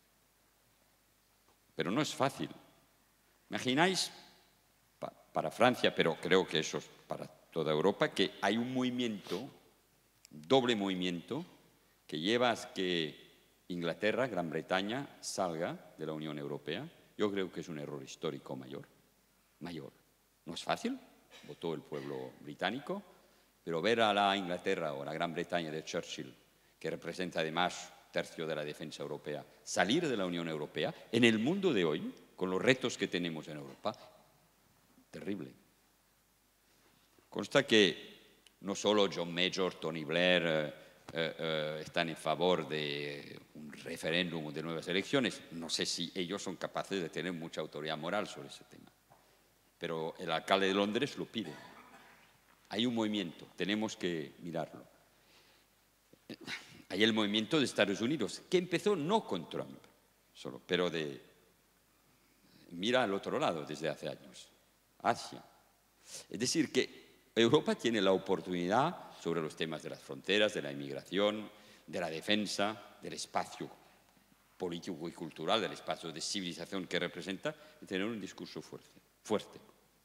pero no es fácil. Imagináis, pa, para Francia, pero creo que eso es para toda Europa, que hay un movimiento, doble movimiento, que lleva a que Inglaterra, Gran Bretaña, salga de la Unión Europea. Yo creo que es un error histórico mayor. Mayor. No es fácil, votó el pueblo británico, pero ver a la Inglaterra o la Gran Bretaña de Churchill, que representa además un tercio de la defensa europea, salir de la Unión Europea, en el mundo de hoy, con los retos que tenemos en Europa, terrible. Consta que no solo John Major, Tony Blair, eh, eh, están en favor de un referéndum o de nuevas elecciones. No sé si ellos son capaces de tener mucha autoridad moral sobre ese tema. Pero el alcalde de Londres lo pide. Hay un movimiento, tenemos que mirarlo. Hay el movimiento de Estados Unidos, que empezó no con Trump, solo, pero de... Mira al otro lado desde hace años, Asia. Es decir, que Europa tiene la oportunidad sobre los temas de las fronteras, de la inmigración, de la defensa, del espacio político y cultural, del espacio de civilización que representa, de tener un discurso fuerte. fuerte.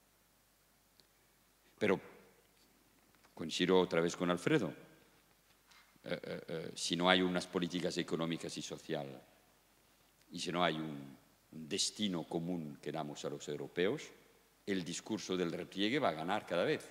Pero, coincido otra vez con Alfredo, eh, eh, eh, si no hay unas políticas económicas y sociales, y si no hay un, un destino común que damos a los europeos, el discurso del repliegue va a ganar cada vez.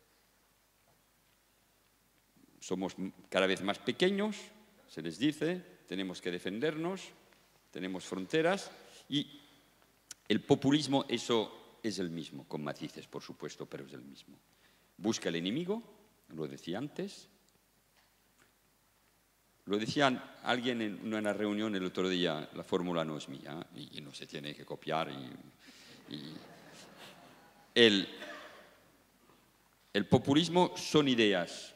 Somos cada vez más pequeños, se les dice, tenemos que defendernos, tenemos fronteras, y el populismo, eso es el mismo, con matices, por supuesto, pero es el mismo. Busca el enemigo, lo decía antes, Lo decía alguien en una reunión el otro día, la fórmula no es mía y, y no se tiene que copiar. Y, y el, el populismo son ideas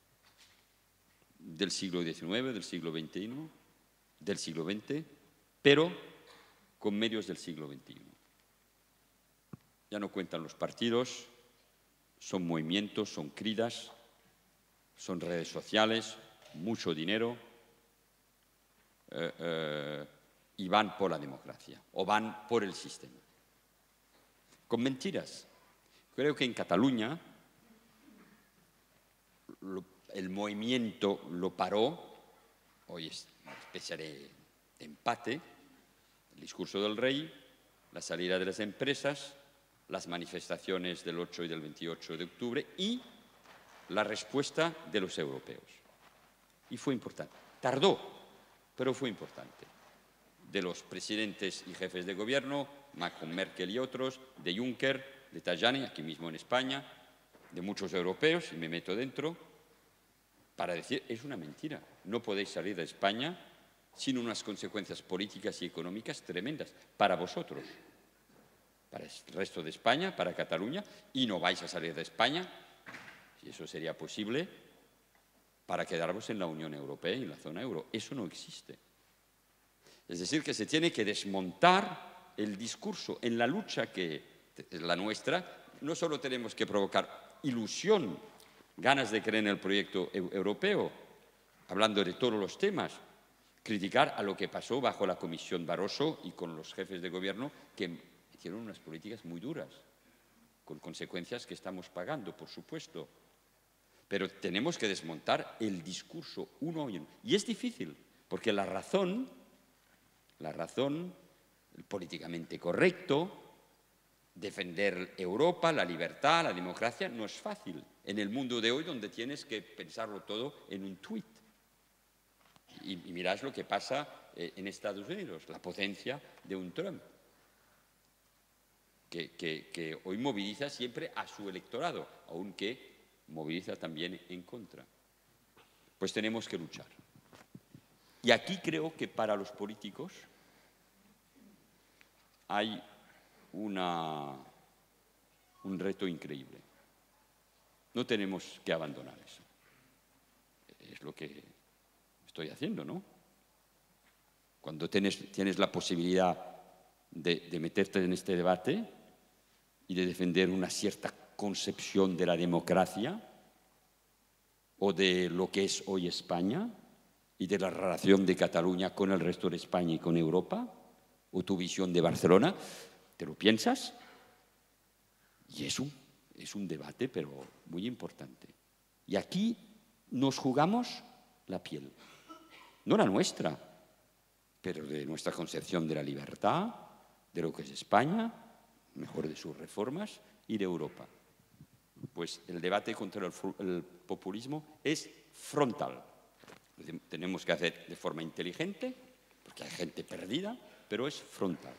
del siglo diecinueve, del siglo veintiuno, del siglo veinte, pero con medios del siglo veintiuno. Ya no cuentan los partidos, son movimientos, son cridas, son redes sociales, mucho dinero, eh, eh, y van por la democracia o van por el sistema. Con mentiras. Creo que en Cataluña lo, el movimiento lo paró, hoy es una especie de empate, el discurso del rey, la salida de las empresas, las manifestaciones del ocho y del veintiocho de octubre y la respuesta de los europeos. Y fue importante. Tardó, pero fue importante. De los presidentes y jefes de gobierno, Macron, Merkel y otros, de Juncker, de Tajani, aquí mismo en España, de muchos europeos, y me meto dentro, para decir, es una mentira. No podéis salir de España sin unas consecuencias políticas y económicas tremendas para vosotros, para el resto de España, para Cataluña, y no vais a salir de España, si eso sería posible, para quedaros en la Unión Europea y en la zona euro. Eso no existe. Es decir, que se tiene que desmontar el discurso. En la lucha que es la nuestra, no solo tenemos que provocar ilusión, ganas de creer en el proyecto europeo, hablando de todos los temas, criticar a lo que pasó bajo la Comisión Barroso y con los jefes de gobierno que hicieron unas políticas muy duras, con consecuencias que estamos pagando, por supuesto. Pero tenemos que desmontar el discurso uno y uno. Y es difícil, porque la razón, la razón, el políticamente correcto, defender Europa, la libertad, la democracia, no es fácil en el mundo de hoy donde tienes que pensarlo todo en un tuit. Y, y mirad lo que pasa eh, en Estados Unidos, la potencia de un Trump, que, que, que hoy moviliza siempre a su electorado, aunque moviliza también en contra. Pues tenemos que luchar. Y aquí creo que para los políticos hay una, un reto increíble. No tenemos que abandonar eso. Es lo que estoy haciendo, ¿no? Cuando tienes, tienes la posibilidad de, de meterte en este debate y de defender una cierta concepción de la democracia o de lo que es hoy España y de la relación de Cataluña con el resto de España y con Europa, o tu visión de Barcelona, ¿te lo piensas? Y es un, es un debate, pero muy importante. Y aquí nos jugamos la piel, no la nuestra, pero de nuestra concepción de la libertad, de lo que es España, mejor de sus reformas, y de Europa. Pues el debate contra el, el populismo es frontal. Tenemos que hacer de forma inteligente, porque hay gente perdida, pero es frontal.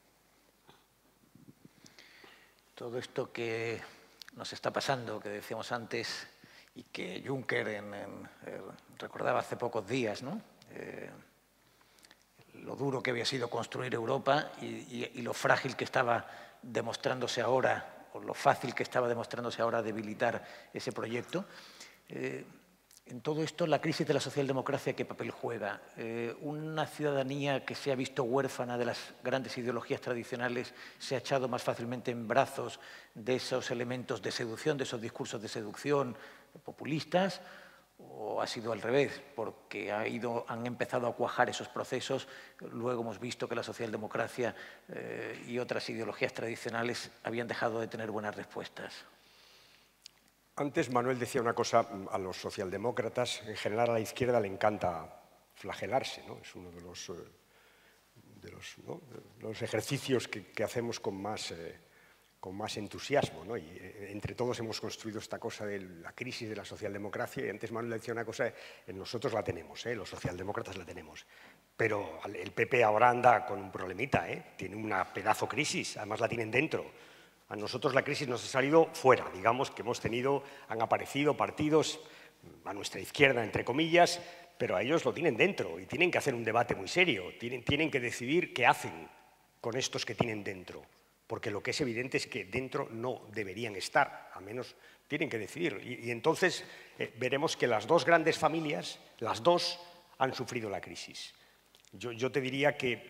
Todo esto que nos está pasando, que decíamos antes, y que Juncker en, en, eh, recordaba hace pocos días, ¿no? Eh, lo duro que había sido construir Europa y, y, y lo frágil que estaba demostrándose ahora, o lo fácil que estaba demostrándose ahora debilitar ese proyecto. Eh, en todo esto, la crisis de la socialdemocracia, ¿qué papel juega? Eh, una ciudadanía que se ha visto huérfana de las grandes ideologías tradicionales se ha echado más fácilmente en brazos de esos elementos de seducción, de esos discursos de seducción populistas, o ha sido al revés, porque ha ido, han empezado a cuajar esos procesos. Luego hemos visto que la socialdemocracia eh, y otras ideologías tradicionales habían dejado de tener buenas respuestas. Antes Manuel decía una cosa, a los socialdemócratas, en general a la izquierda le encanta flagelarse, ¿no? Es uno de los, de los, ¿no? de los ejercicios que, que hacemos con más, eh, con más entusiasmo, ¿no? Y eh, entre todos hemos construido esta cosa de la crisis de la socialdemocracia, y antes Manuel decía una cosa, en nosotros la tenemos, ¿eh? Los socialdemócratas la tenemos, pero el P P ahora anda con un problemita, ¿eh? Tiene una pedazo crisis, además la tienen dentro. A nosotros la crisis nos ha salido fuera, digamos que hemos tenido, han aparecido partidos a nuestra izquierda, entre comillas, pero a ellos lo tienen dentro y tienen que hacer un debate muy serio, tienen, tienen que decidir qué hacen con estos que tienen dentro, porque lo que es evidente es que dentro no deberían estar, al menos tienen que decidir. Y, y entonces eh, veremos que las dos grandes familias, las dos, han sufrido la crisis. Yo, yo te diría que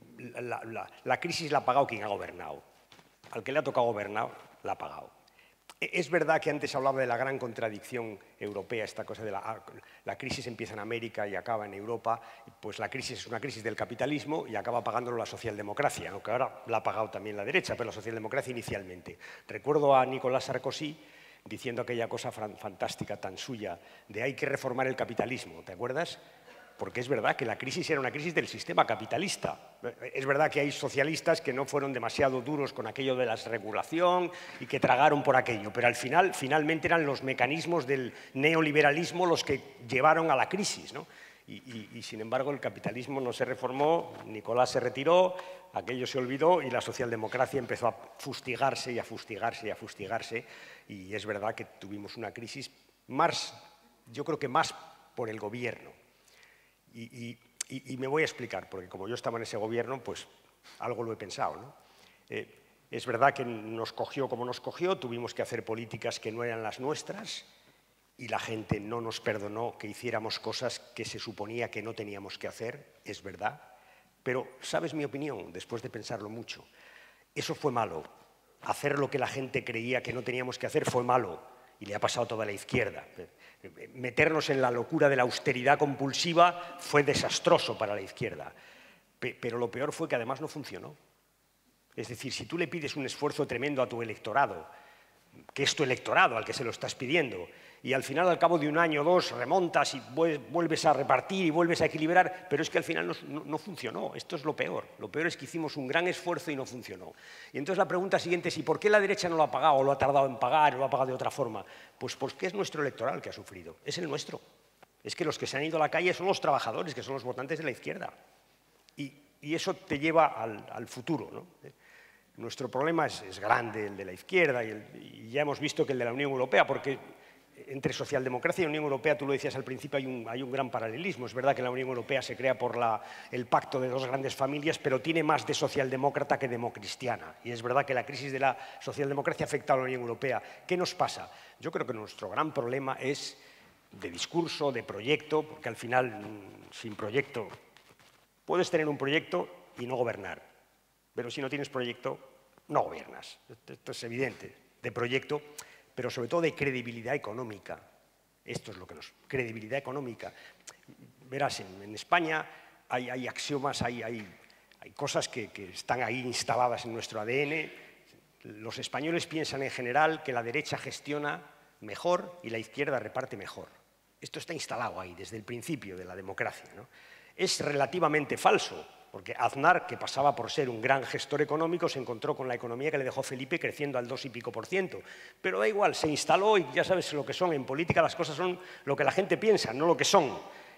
la, la, la crisis la ha pagado quien ha gobernado. Al que le ha tocado gobernar, la ha pagado. Es verdad que antes hablaba de la gran contradicción europea, esta cosa de la, la crisis empieza en América y acaba en Europa, pues la crisis es una crisis del capitalismo y acaba pagándolo la socialdemocracia, aunque ahora la ha pagado también la derecha, pero la socialdemocracia inicialmente. Recuerdo a Nicolás Sarkozy diciendo aquella cosa fantástica tan suya de hay que reformar el capitalismo, ¿te acuerdas? Porque es verdad que la crisis era una crisis del sistema capitalista. Es verdad que hay socialistas que no fueron demasiado duros con aquello de la regulación y que tragaron por aquello, pero al final, finalmente eran los mecanismos del neoliberalismo los que llevaron a la crisis, ¿no? Y, y, y sin embargo el capitalismo no se reformó, Nicolás se retiró, aquello se olvidó y la socialdemocracia empezó a fustigarse y a fustigarse y a fustigarse, y es verdad que tuvimos una crisis más, yo creo que más por el gobierno. Y, y, y me voy a explicar, porque como yo estaba en ese gobierno, pues algo lo he pensado, ¿no? Eh, es verdad que nos cogió como nos cogió, tuvimos que hacer políticas que no eran las nuestras y la gente no nos perdonó que hiciéramos cosas que se suponía que no teníamos que hacer, es verdad. Pero, ¿sabes mi opinión? Después de pensarlo mucho, eso fue malo. Hacer lo que la gente creía que no teníamos que hacer fue malo y le ha pasado a toda la izquierda. Meternos en la locura de la austeridad compulsiva fue desastroso para la izquierda. Pero lo peor fue que además no funcionó. Es decir, si tú le pides un esfuerzo tremendo a tu electorado, que es tu electorado al que se lo estás pidiendo, y al final, al cabo de un año o dos, remontas y vuelves a repartir y vuelves a equilibrar, pero es que al final no, no, no funcionó. Esto es lo peor. Lo peor es que hicimos un gran esfuerzo y no funcionó. Y entonces la pregunta siguiente es, ¿y por qué la derecha no lo ha pagado, o lo ha tardado en pagar, o lo ha pagado de otra forma? Pues porque es nuestro electorado el que ha sufrido, es el nuestro. Es que los que se han ido a la calle son los trabajadores, que son los votantes de la izquierda. Y, y eso te lleva al, al futuro, ¿no? Nuestro problema es, es grande, el de la izquierda, y, el, y ya hemos visto que el de la Unión Europea, porque entre socialdemocracia y Unión Europea, tú lo decías al principio, hay un, hay un gran paralelismo. Es verdad que la Unión Europea se crea por la, el pacto de dos grandes familias, pero tiene más de socialdemócrata que democristiana. Y es verdad que la crisis de la socialdemocracia afecta a la Unión Europea. ¿Qué nos pasa? Yo creo que nuestro gran problema es de discurso, de proyecto, porque al final, sin proyecto, puedes tener un proyecto y no gobernar. Pero si no tienes proyecto, no gobiernas. Esto es evidente. De proyecto, pero sobre todo de credibilidad económica. Esto es lo que nos... credibilidad económica. Verás, en, en España hay, hay axiomas, hay, hay, hay cosas que, que están ahí instaladas en nuestro A D N. Los españoles piensan en general que la derecha gestiona mejor y la izquierda reparte mejor. Esto está instalado ahí desde el principio de la democracia, ¿no? Es relativamente falso, porque Aznar, que pasaba por ser un gran gestor económico, se encontró con la economía que le dejó Felipe creciendo al dos y pico por ciento. Pero da igual, se instaló y ya sabes lo que son. En política las cosas son lo que la gente piensa, no lo que son.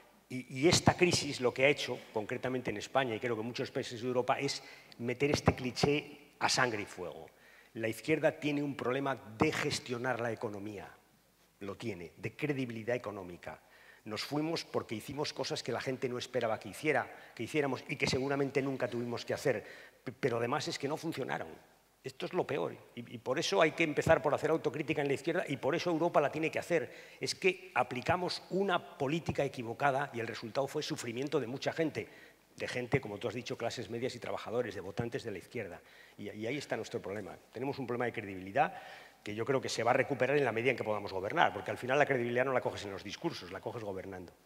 Y, y esta crisis lo que ha hecho, concretamente en España y creo que en muchos países de Europa, es meter este cliché a sangre y fuego. La izquierda tiene un problema de gestionar la economía, lo tiene, de credibilidad económica. Nos fuimos porque hicimos cosas que la gente no esperaba que, hiciera, que hiciéramos y que seguramente nunca tuvimos que hacer, pero además es que no funcionaron. Esto es lo peor y, y por eso hay que empezar por hacer autocrítica en la izquierda y por eso Europa la tiene que hacer. Es que aplicamos una política equivocada y el resultado fue sufrimiento de mucha gente, de gente, como tú has dicho, clases medias y trabajadores, de votantes de la izquierda. Y, y ahí está nuestro problema. Tenemos un problema de credibilidad que yo creo que se va a recuperar en la medida en que podamos gobernar, porque al final la credibilidad no la coges en los discursos, la coges gobernando.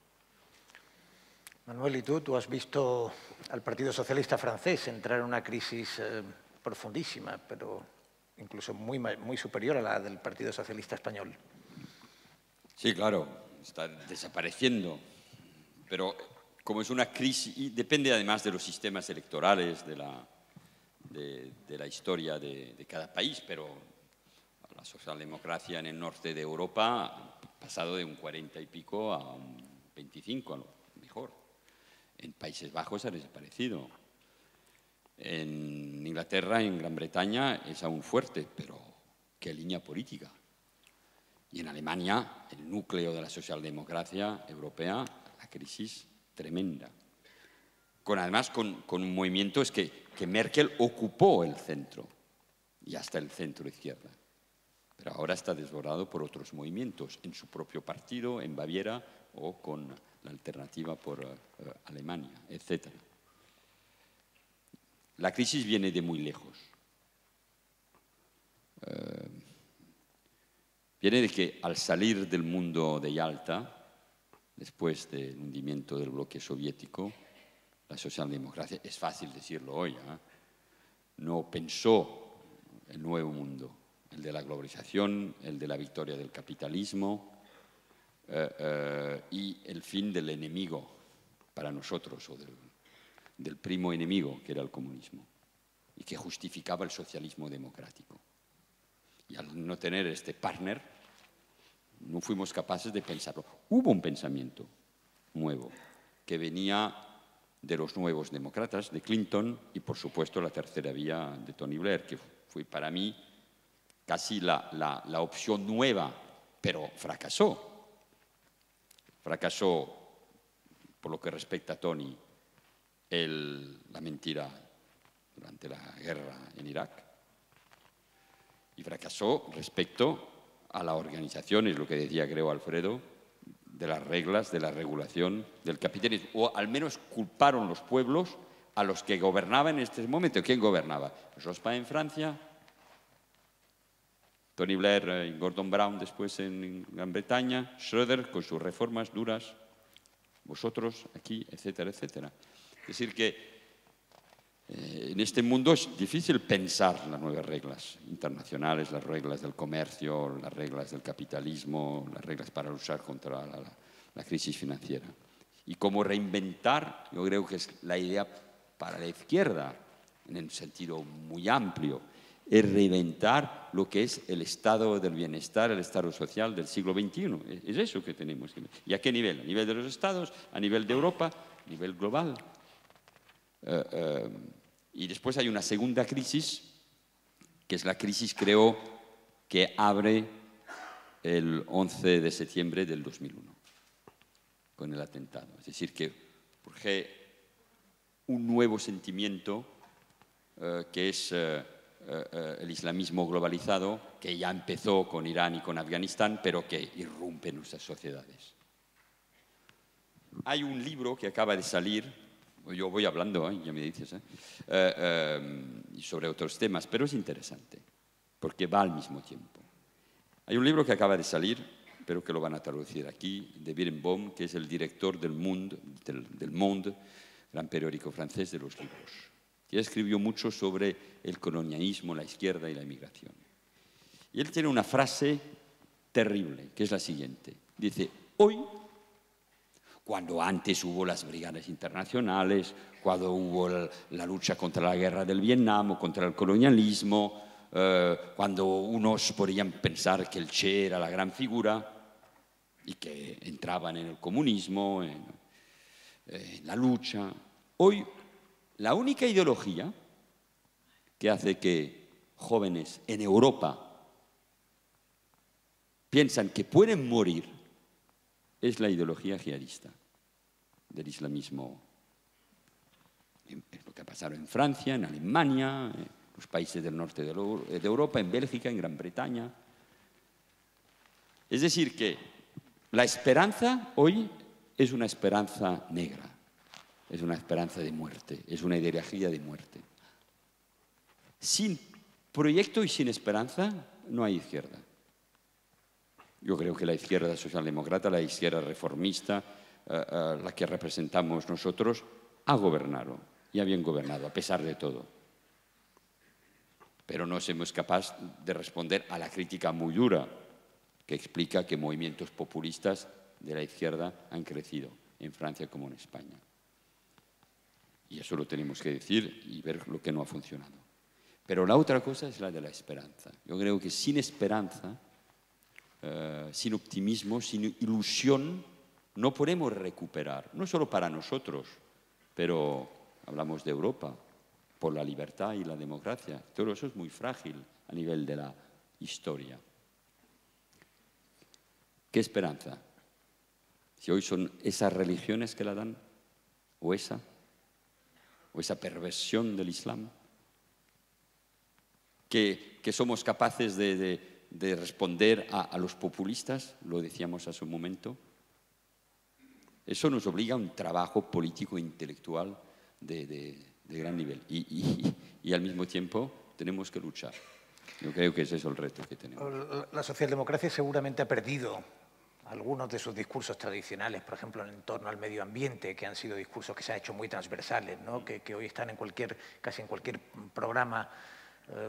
Manuel, ¿y tú? Tú has visto al Partido Socialista francés entrar en una crisis eh, profundísima, pero incluso muy, muy superior a la del Partido Socialista español. Sí, claro, está desapareciendo, pero como es una crisis, y depende además de los sistemas electorales, de la, de, de la historia de, de cada país, pero la socialdemocracia en el norte de Europa ha pasado de un cuarenta y pico a un veinticinco, a lo mejor. En Países Bajos ha desaparecido. En Inglaterra, en Gran Bretaña, es aún fuerte, pero ¿qué línea política? Y en Alemania, el núcleo de la socialdemocracia europea, la la crisis tremenda. Con, además, con, con un movimiento es que, que Merkel ocupó el centro, y hasta el centro izquierda. Pero ahora está desbordado por otros movimientos, en su propio partido, en Baviera, o con la alternativa por uh, uh, Alemania, etcétera. La crisis viene de muy lejos. Uh, viene de que al salir del mundo de Yalta, después del hundimiento del bloque soviético, la socialdemocracia, es fácil decirlo hoy, ¿eh? no pensó el nuevo mundo, el de la globalización, el de la victoria del capitalismo eh, eh, y el fin del enemigo para nosotros, o del, del primo enemigo, que era el comunismo, y que justificaba el socialismo democrático. Y al no tener este partner, no fuimos capaces de pensarlo. Hubo un pensamiento nuevo que venía de los nuevos demócratas, de Clinton, y por supuesto la tercera vía de Tony Blair, que fue para mí casi la, la, la opción nueva, pero fracasó. Fracasó, por lo que respecta a Tony, el, la mentira durante la guerra en Irak, y fracasó respecto a la organización, es lo que decía creo Alfredo, de las reglas, de la regulación del capitalismo, o al menos culparon los pueblos a los que gobernaban en este momento. ¿Quién gobernaba? Jospin en Francia, Tony Blair y Gordon Brown después en Gran Bretaña, Schröder con sus reformas duras, vosotros aquí, etcétera, etcétera. Es decir que eh, en este mundo es difícil pensar las nuevas reglas internacionales, las reglas del comercio, las reglas del capitalismo, las reglas para luchar contra la, la, la crisis financiera. Y cómo reinventar, yo creo que es la idea para la izquierda, en un sentido muy amplio, es reinventar lo que es el estado del bienestar, el estado social del siglo veintiuno. Es eso que tenemos que ver. ¿Y a qué nivel? A nivel de los estados, a nivel de Europa, a nivel global. Uh, uh, y después hay una segunda crisis, que es la crisis, creo, que abre el once de septiembre del dos mil uno, con el atentado. Es decir, que surge un nuevo sentimiento uh, que es uh, uh, el islamismo globalizado, que ya empezó con Irán y con Afganistán, pero que irrumpe en nuestras sociedades. Hay un libro que acaba de salir, yo voy hablando, ¿eh? Ya me dices, ¿eh? Uh, uh, sobre otros temas, pero es interesante, porque va al mismo tiempo. Hay un libro que acaba de salir, pero que lo van a traducir aquí, de Birenbaum, que es el director del Monde, del, del Monde, gran periódico francés de los libros. Y él escribió mucho sobre el colonialismo, la izquierda y la inmigración. Y él tiene una frase terrible, que es la siguiente. Dice, hoy, cuando antes hubo las brigadas internacionales, cuando hubo la, la lucha contra la guerra del Vietnam o contra el colonialismo, eh, cuando unos podían pensar que el Che era la gran figura y que entraban en el comunismo, en, en la lucha. Hoy, la única ideología que hace que jóvenes en Europa piensan que pueden morir es la ideología jihadista del islamismo. Es lo que ha pasado en Francia, en Alemania, en los países del norte de Europa, en Bélgica, en Gran Bretaña. Es decir, que la esperanza hoy es una esperanza negra, es una esperanza de muerte, es una ideología de muerte. Sin proyecto y sin esperanza no hay izquierda. Yo creo que la izquierda socialdemócrata, la izquierda reformista, uh, uh, la que representamos nosotros, ha gobernado, y ha bien gobernado, a pesar de todo. Pero no somos capaces de responder a la crítica muy dura que explica que movimientos populistas de la izquierda han crecido en Francia como en España. Y eso lo tenemos que decir y ver lo que no ha funcionado. Pero la otra cosa es la de la esperanza. Yo creo que sin esperanza, Uh, sin optimismo, sin ilusión, no podemos recuperar, no solo para nosotros, pero hablamos de Europa, por la libertad y la democracia. Todo eso es muy frágil a nivel de la historia. ¿Qué esperanza? Si hoy son esas religiones que la dan, o esa, o esa perversión del Islam, que, que somos capaces de, de, de responder a, a los populistas, lo decíamos hace un momento. Eso nos obliga a un trabajo político e intelectual de, de, de gran nivel. Y, y, y al mismo tiempo tenemos que luchar. Yo creo que ese es el reto que tenemos. La socialdemocracia seguramente ha perdido algunos de sus discursos tradicionales, por ejemplo, en torno al medio ambiente, que han sido discursos que se han hecho muy transversales, ¿no? que, que hoy están en cualquier, casi en cualquier programa. Eh,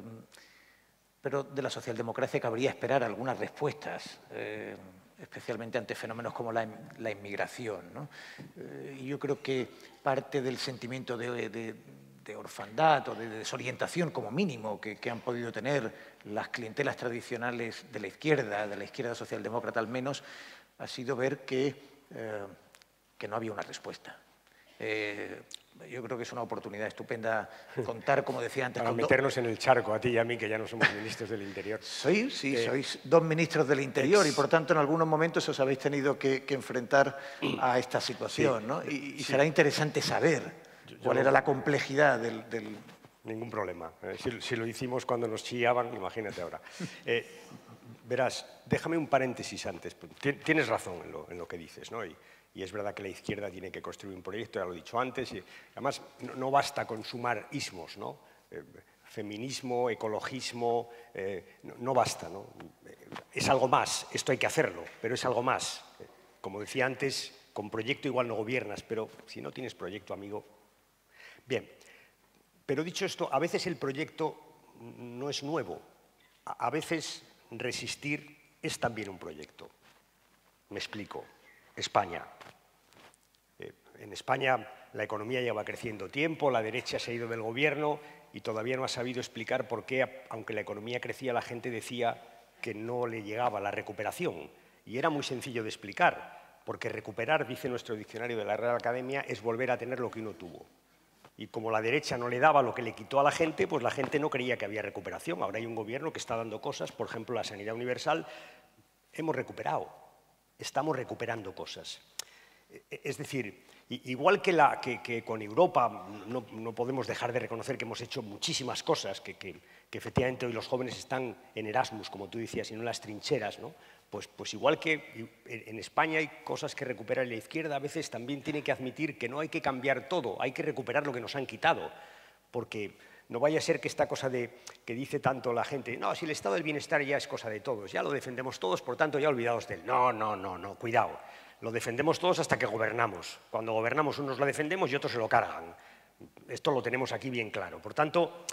pero de la socialdemocracia cabría esperar algunas respuestas, eh, especialmente ante fenómenos como la, la inmigración, ¿no? Eh, y yo creo que parte del sentimiento de, de, de orfandad o de desorientación, como mínimo, que, que han podido tener las clientelas tradicionales de la izquierda, de la izquierda socialdemócrata al menos, ha sido ver que, eh, que no había una respuesta. Eh, yo creo que es una oportunidad estupenda contar, como decía antes... Para con meternos en el charco, a ti y a mí, que ya no somos ministros del Interior. Sí, sí, eh, sois dos ministros del Interior y, por tanto, en algunos momentos os habéis tenido que, que enfrentar a esta situación, sí, ¿no? Y, y sí. será interesante saber yo, yo cuál era la complejidad del... del... Ningún problema. Eh, si, si lo hicimos cuando nos chillaban, imagínate ahora. Eh, verás, déjame un paréntesis antes. Tienes razón en lo, en lo que dices, ¿no? Y, Y es verdad que la izquierda tiene que construir un proyecto, ya lo he dicho antes, y además no, no basta con sumar ismos, ¿no? Eh, feminismo, ecologismo, eh, no, no basta, ¿no? Es algo más, esto hay que hacerlo, pero es algo más. Eh, como decía antes, con proyecto igual no gobiernas, pero si no tienes proyecto, amigo... Bien, pero dicho esto, a veces el proyecto no es nuevo, a, a veces resistir es también un proyecto. Me explico. España. Eh, en España la economía lleva creciendo tiempo, la derecha se ha ido del gobierno y todavía no ha sabido explicar por qué, aunque la economía crecía, la gente decía que no le llegaba la recuperación. Y era muy sencillo de explicar, porque recuperar, dice nuestro diccionario de la Real Academia, es volver a tener lo que uno tuvo. Y como la derecha no le daba lo que le quitó a la gente, pues la gente no creía que había recuperación. Ahora hay un gobierno que está dando cosas, por ejemplo, la sanidad universal, hemos recuperado. Estamos recuperando cosas. Es decir, igual que, la, que, que con Europa no, no podemos dejar de reconocer que hemos hecho muchísimas cosas, que, que, que efectivamente hoy los jóvenes están en Erasmus, como tú decías, y no en las trincheras, ¿no? Pues, pues igual que en España hay cosas que recuperar la izquierda, a veces también tiene que admitir que no hay que cambiar todo, hay que recuperar lo que nos han quitado, porque... No vaya a ser que esta cosa de, que dice tanto la gente, no, si el estado del bienestar ya es cosa de todos, ya lo defendemos todos, por tanto ya olvidados de él. No, no, no, no, cuidado. Lo defendemos todos hasta que gobernamos. Cuando gobernamos unos lo defendemos y otros se lo cargan. Esto lo tenemos aquí bien claro. Por tanto,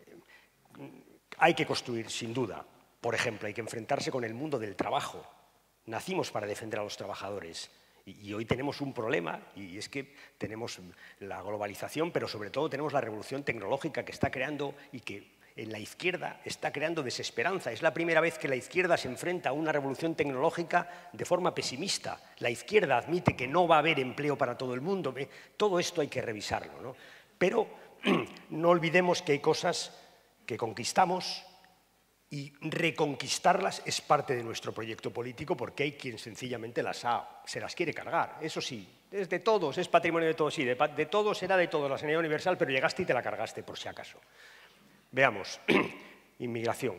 hay que construir, sin duda. Por ejemplo, hay que enfrentarse con el mundo del trabajo. Nacimos para defender a los trabajadores. Y hoy tenemos un problema, y es que tenemos la globalización, pero sobre todo tenemos la revolución tecnológica que está creando y que en la izquierda está creando desesperanza. Es la primera vez que la izquierda se enfrenta a una revolución tecnológica de forma pesimista. La izquierda admite que no va a haber empleo para todo el mundo. Todo esto hay que revisarlo, ¿no? Pero no olvidemos que hay cosas que conquistamos y reconquistarlas es parte de nuestro proyecto político porque hay quien sencillamente las ha, se las quiere cargar. Eso sí, es de todos, es patrimonio de todos, sí, de, de todos era de todos, la sanidad universal, pero llegaste y te la cargaste por si acaso. Veamos, inmigración.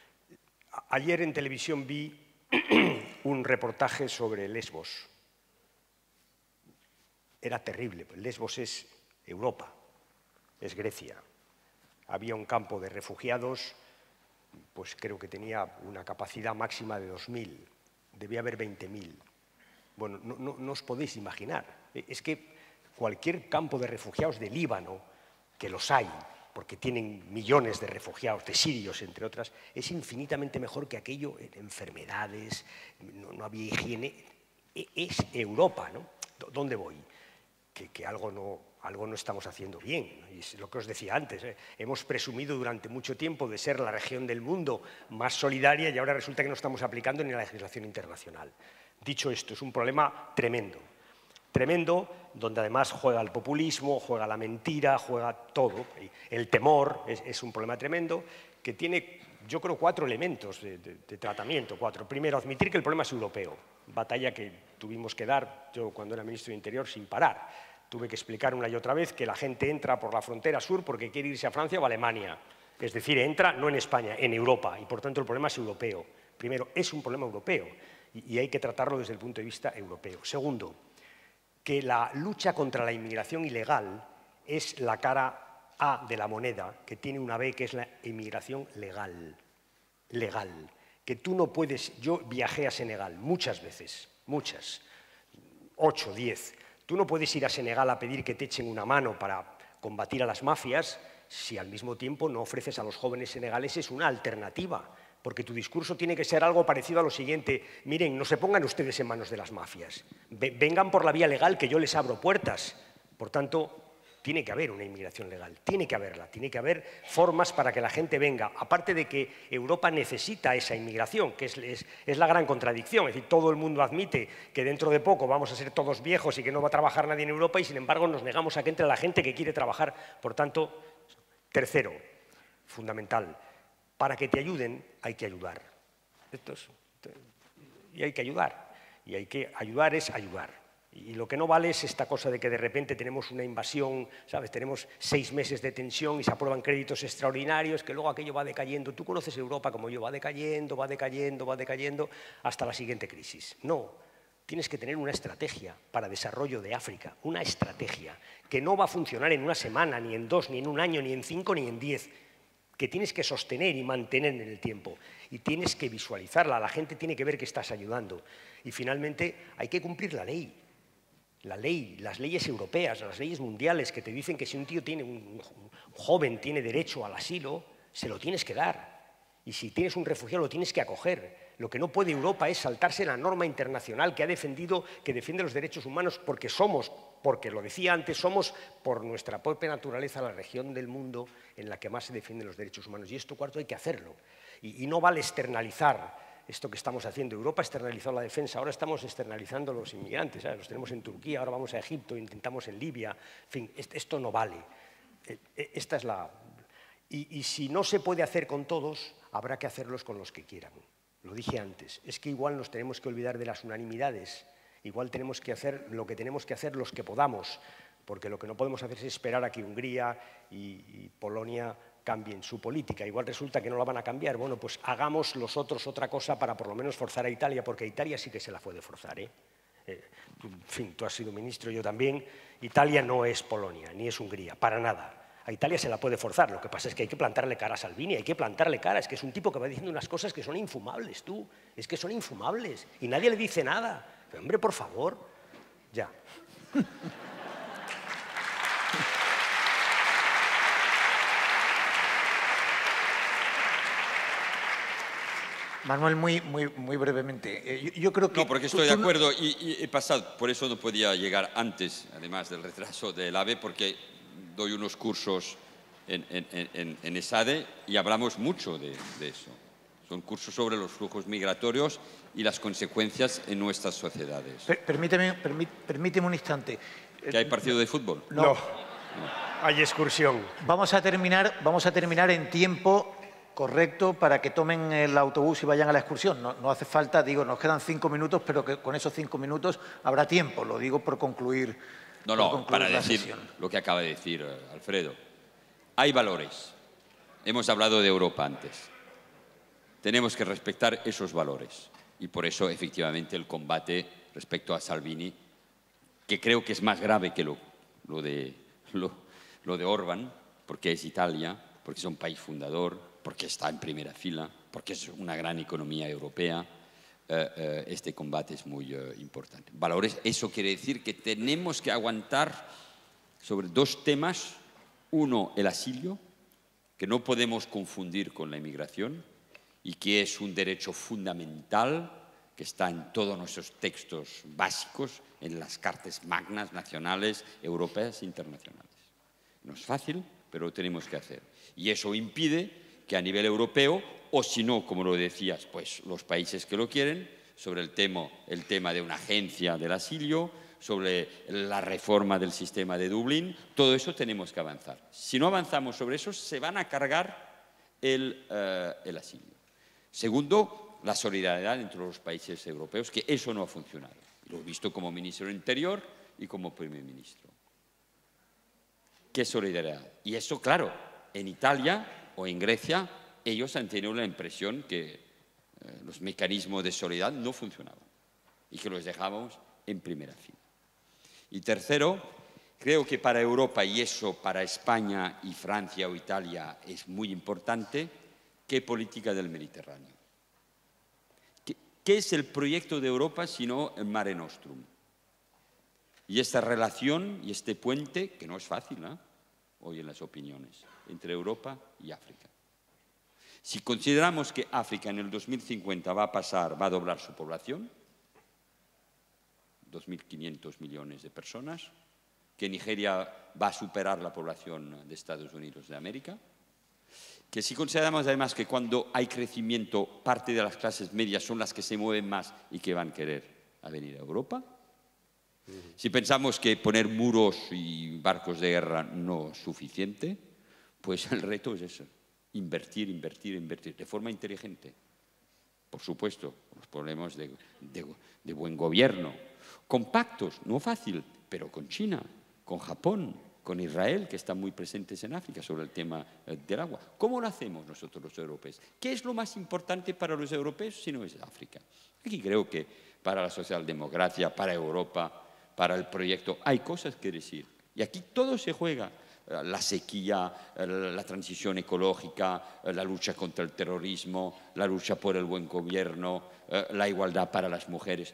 Ayer en televisión vi un reportaje sobre Lesbos. Era terrible, pues Lesbos es Europa, es Grecia. Había un campo de refugiados, pues creo que tenía una capacidad máxima de dos mil, debía haber veinte mil. Bueno, no, no, no os podéis imaginar. Es que cualquier campo de refugiados de Líbano, que los hay, porque tienen millones de refugiados, de sirios, entre otras, es infinitamente mejor que aquello en enfermedades, no, no había higiene. Es Europa, ¿no? ¿Dónde voy? Que, que algo no... algo no estamos haciendo bien. Y es lo que os decía antes, ¿eh? Hemos presumido durante mucho tiempo de ser la región del mundo más solidaria y ahora resulta que no estamos aplicando ni la legislación internacional. Dicho esto, es un problema tremendo. Tremendo, donde además juega el populismo, juega la mentira, juega todo. El temor es, es un problema tremendo que tiene, yo creo, cuatro elementos de, de, de tratamiento. Cuatro. Primero, admitir que el problema es europeo. batalla que tuvimos que dar, yo cuando era ministro de Interior, sin parar. Tuve que explicar una y otra vez que la gente entra por la frontera sur porque quiere irse a Francia o a Alemania. Es decir, entra no en España, en Europa, y por tanto el problema es europeo. Primero, es un problema europeo y hay que tratarlo desde el punto de vista europeo. Segundo, que la lucha contra la inmigración ilegal es la cara A de la moneda, que tiene una B, que es la inmigración legal. Legal. Que tú no puedes... Yo viajé a Senegal muchas veces, muchas, ocho, diez. Tú no puedes ir a Senegal a pedir que te echen una mano para combatir a las mafias si al mismo tiempo no ofreces a los jóvenes senegaleses una alternativa, porque tu discurso tiene que ser algo parecido a lo siguiente: miren, no se pongan ustedes en manos de las mafias, vengan por la vía legal que yo les abro puertas. Por tanto, tiene que haber una inmigración legal, tiene que haberla, tiene que haber formas para que la gente venga, aparte de que Europa necesita esa inmigración, que es, es, es la gran contradicción, es decir, todo el mundo admite que dentro de poco vamos a ser todos viejos y que no va a trabajar nadie en Europa y sin embargo nos negamos a que entre la gente que quiere trabajar. Por tanto, tercero, fundamental, para que te ayuden hay que ayudar. Esto es, y hay que ayudar, y hay que ayudar es ayudar. Y lo que no vale es esta cosa de que de repente tenemos una invasión, ¿sabes? Tenemos seis meses de tensión y se aprueban créditos extraordinarios, que luego aquello va decayendo. Tú conoces Europa como yo, va decayendo, va decayendo, va decayendo, hasta la siguiente crisis. No, tienes que tener una estrategia para desarrollo de África, una estrategia que no va a funcionar en una semana, ni en dos, ni en un año, ni en cinco, ni en diez, que tienes que sostener y mantener en el tiempo. Y tienes que visualizarla, la gente tiene que ver que estás ayudando. Y finalmente hay que cumplir la ley. La ley, las leyes europeas, las leyes mundiales que te dicen que si un tío tiene, un, un joven tiene derecho al asilo, se lo tienes que dar. Y si tienes un refugiado, lo tienes que acoger. Lo que no puede Europa es saltarse la norma internacional que ha defendido, que defiende los derechos humanos porque somos, porque lo decía antes, somos por nuestra propia naturaleza la región del mundo en la que más se defienden los derechos humanos. Y esto, cuarto, hay que hacerlo. Y, y no vale externalizar esto que estamos haciendo. Europa ha externalizado la defensa, ahora estamos externalizando los inmigrantes, ¿sabes? Los tenemos en Turquía, ahora vamos a Egipto, intentamos en Libia, en fin, esto no vale. Esta es la... Y, y si no se puede hacer con todos, habrá que hacerlos con los que quieran. Lo dije antes, es que igual nos tenemos que olvidar de las unanimidades, igual tenemos que hacer lo que tenemos que hacer los que podamos, porque lo que no podemos hacer es esperar a que Hungría y, y Polonia cambien su política. Igual resulta que no la van a cambiar. Bueno, pues hagamos los otros otra cosa para por lo menos forzar a Italia, porque a Italia sí que se la puede forzar, ¿eh? Eh, en fin, tú has sido ministro, yo también. Italia no es Polonia, ni es Hungría, para nada. A Italia se la puede forzar, lo que pasa es que hay que plantarle cara a Salvini, hay que plantarle cara, es que es un tipo que va diciendo unas cosas que son infumables, tú, es que son infumables, y nadie le dice nada. Pero, hombre, por favor, ya. Manuel, muy, muy, muy brevemente. Eh, yo, yo creo que... No, porque estoy tú, tú de acuerdo y, y he pasado, por eso no podía llegar antes, además del retraso del AVE, porque doy unos cursos en, en, en, en ESADE y hablamos mucho de, de eso. Son cursos sobre los flujos migratorios y las consecuencias en nuestras sociedades. Per, permíteme, permí, permíteme un instante. ¿Que hay partido de fútbol? No. no. Hay excursión. Vamos a terminar, vamos a terminar en tiempo correcto para que tomen el autobús y vayan a la excursión. No, no hace falta, digo, nos quedan cinco minutos, pero que con esos cinco minutos habrá tiempo. Lo digo por concluir. No, no, por concluir para la decir sesión. Lo que acaba de decir uh, Alfredo. Hay valores. Hemos hablado de Europa antes. Tenemos que respetar esos valores. Y por eso, efectivamente, el combate respecto a Salvini, que creo que es más grave que lo, lo, de, lo, lo de Orbán, porque es Italia, porque es un país fundador, porque está en primera fila, porque es una gran economía europea, eh, eh, este combate es muy eh, importante. Valores, eso quiere decir que tenemos que aguantar sobre dos temas. Uno, el asilo, que no podemos confundir con la inmigración y que es un derecho fundamental que está en todos nuestros textos básicos, en las cartas magnas nacionales, europeas e internacionales. No es fácil, pero lo tenemos que hacer. Y eso impide que a nivel europeo, o si no, como lo decías, pues los países que lo quieren, sobre el tema, el tema de una agencia del asilo, sobre la reforma del sistema de Dublín, todo eso tenemos que avanzar. Si no avanzamos sobre eso, se van a cargar el, uh, el asilo. Segundo, la solidaridad entre los países europeos, que eso no ha funcionado. Lo he visto como ministro del Interior y como primer ministro. ¿Qué solidaridad? Y eso, claro, en Italia o en Grecia, ellos han tenido la impresión que eh, los mecanismos de solidaridad no funcionaban y que los dejábamos en primera fila. Y tercero, creo que para Europa, y eso para España y Francia o Italia es muy importante, ¿qué política del Mediterráneo? ¿Qué, qué es el proyecto de Europa sino el Mare Nostrum? Y esta relación y este puente, que no es fácil, ¿eh? Hoy en las opiniones, entre Europa y África. Si consideramos que África en el dos mil cincuenta va a pasar, va a doblar su población, dos mil quinientos millones de personas, que Nigeria va a superar la población de Estados Unidos de América, que si consideramos además que cuando hay crecimiento, parte de las clases medias son las que se mueven más y que van a querer a venir a Europa, si pensamos que poner muros y barcos de guerra no es suficiente, pues el reto es eso, invertir, invertir, invertir, de forma inteligente. Por supuesto, los problemas de, de, de buen gobierno, con pactos, no fácil, pero con China, con Japón, con Israel, que están muy presentes en África sobre el tema del agua. ¿Cómo lo hacemos nosotros los europeos? ¿Qué es lo más importante para los europeos si no es África? Aquí creo que para la socialdemocracia, para Europa, para el proyecto, hay cosas que decir. Y aquí todo se juega. La sequía, la transición ecológica, la lucha contra el terrorismo, la lucha por el buen gobierno, la igualdad para las mujeres,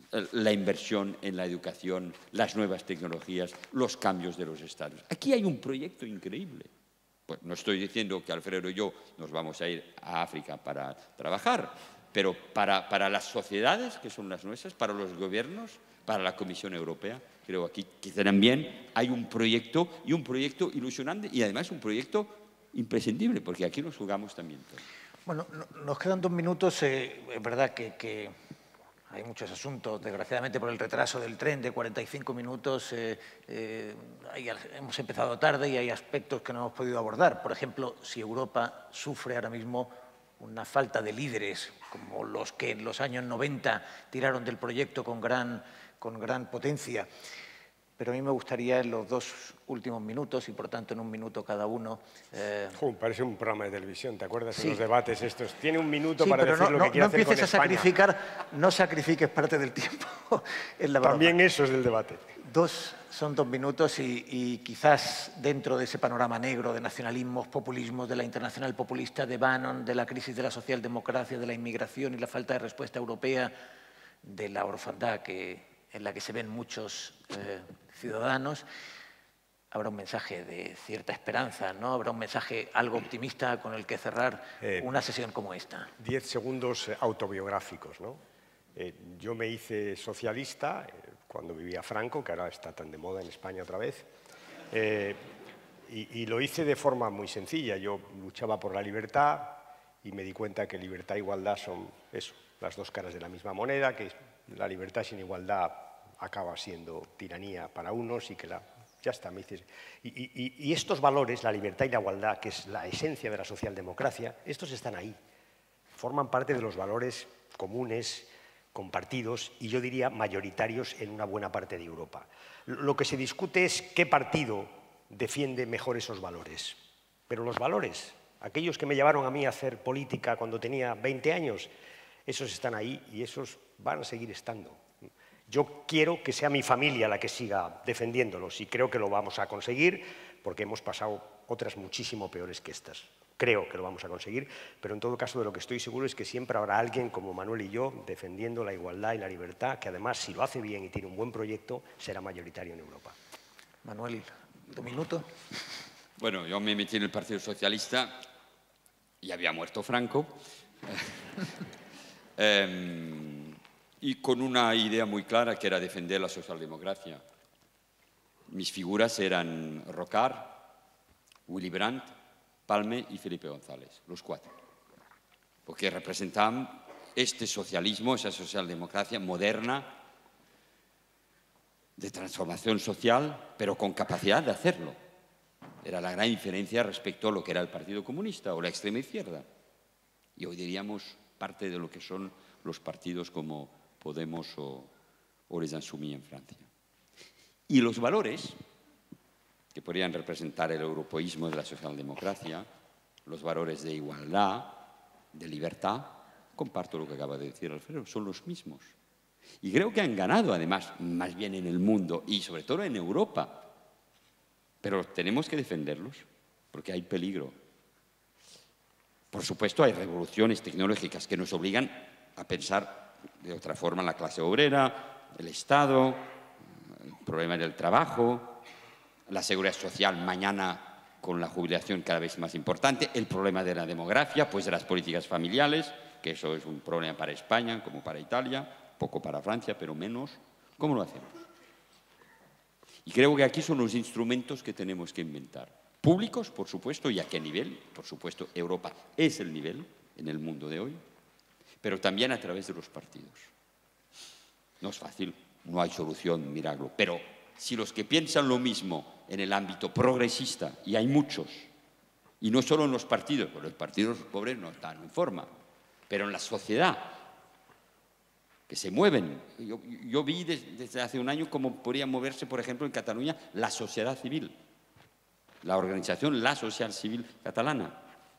la inversión en la educación, las nuevas tecnologías, los cambios de los estados. Aquí hay un proyecto increíble. Pues no estoy diciendo que Alfredo y yo nos vamos a ir a África para trabajar, pero para, para las sociedades, que son las nuestras, para los gobiernos, para la Comisión Europea, creo aquí que también hay un proyecto, y un proyecto ilusionante, y además un proyecto imprescindible, porque aquí nos jugamos también todo. Bueno, nos quedan dos minutos. Eh, es verdad que, que hay muchos asuntos, desgraciadamente por el retraso del tren de cuarenta y cinco minutos, eh, eh, hay, hemos empezado tarde y hay aspectos que no hemos podido abordar. Por ejemplo, si Europa sufre ahora mismo una falta de líderes, como los que en los años noventa tiraron del proyecto con gran, con gran potencia. Pero a mí me gustaría en los dos últimos minutos, y por tanto en un minuto cada uno... Eh... Uf, parece un programa de televisión, ¿te acuerdas? Sí. En los debates estos. Tiene un minuto sí, para pero decir no, lo que no, quiere no hacer con empieces a España. sacrificar, no sacrifiques parte del tiempo en la broma. También eso es del debate. Dos, son dos minutos y, y quizás dentro de ese panorama negro de nacionalismos, populismos, de la internacional populista de Bannon, de la crisis de la socialdemocracia, de la inmigración y la falta de respuesta europea, de la orfandad que, en la que se ven muchos eh, ciudadanos, habrá un mensaje de cierta esperanza, ¿no? Habrá un mensaje algo optimista con el que cerrar eh, una sesión como esta. Diez segundos autobiográficos, ¿no? Eh, yo me hice socialista eh, cuando vivía Franco, que ahora está tan de moda en España otra vez, eh, y, y lo hice de forma muy sencilla. Yo luchaba por la libertad y me di cuenta que libertad e igualdad son eso, las dos caras de la misma moneda, que la libertad sin igualdad acaba siendo tiranía para unos y que la... Ya está, me dices. Y, y, y estos valores, la libertad y la igualdad, que es la esencia de la socialdemocracia, estos están ahí. Forman parte de los valores comunes, compartidos y yo diría mayoritarios en una buena parte de Europa. Lo que se discute es qué partido defiende mejor esos valores. Pero los valores, aquellos que me llevaron a mí a hacer política cuando tenía veinte años, esos están ahí y esos van a seguir estando. Yo quiero que sea mi familia la que siga defendiéndolos y creo que lo vamos a conseguir porque hemos pasado otras muchísimo peores que estas. Creo que lo vamos a conseguir, pero en todo caso de lo que estoy seguro es que siempre habrá alguien como Manuel y yo defendiendo la igualdad y la libertad, que además si lo hace bien y tiene un buen proyecto, será mayoritario en Europa. Manuel, ¿tu minuto? Bueno, yo me metí en el Partido Socialista y había muerto Franco. eh, y con una idea muy clara que era defender la socialdemocracia. Mis figuras eran Rocard, Willy Brandt, Palme y Felipe González, los cuatro, porque representaban este socialismo, esa socialdemocracia moderna, de transformación social, pero con capacidad de hacerlo. Era la gran diferencia respecto a lo que era el Partido Comunista o la extrema izquierda. Y hoy diríamos parte de lo que son los partidos como Podemos o, o Les Insoumis en Francia. Y los valores que podrían representar el europeísmo de la socialdemocracia, los valores de igualdad, de libertad, comparto lo que acaba de decir Alfredo, son los mismos. Y creo que han ganado, además, más bien en el mundo y sobre todo en Europa. Pero tenemos que defenderlos porque hay peligro. Por supuesto, hay revoluciones tecnológicas que nos obligan a pensar de otra forma en la clase obrera, el Estado, el problema del trabajo, la seguridad social mañana con la jubilación cada vez más importante, el problema de la demografía, pues de las políticas familiares, que eso es un problema para España como para Italia, poco para Francia, pero menos. ¿Cómo lo hacemos? Y creo que aquí son los instrumentos que tenemos que inventar. Públicos, por supuesto, y a qué nivel. Por supuesto, Europa es el nivel en el mundo de hoy, pero también a través de los partidos. No es fácil, no hay solución, milagro, pero si los que piensan lo mismo en el ámbito progresista, y hay muchos, y no solo en los partidos, porque los partidos pobres no están en forma, pero en la sociedad, que se mueven. Yo, yo vi desde, desde hace un año cómo podría moverse, por ejemplo, en Cataluña, la sociedad civil, la organización La Social Civil Catalana,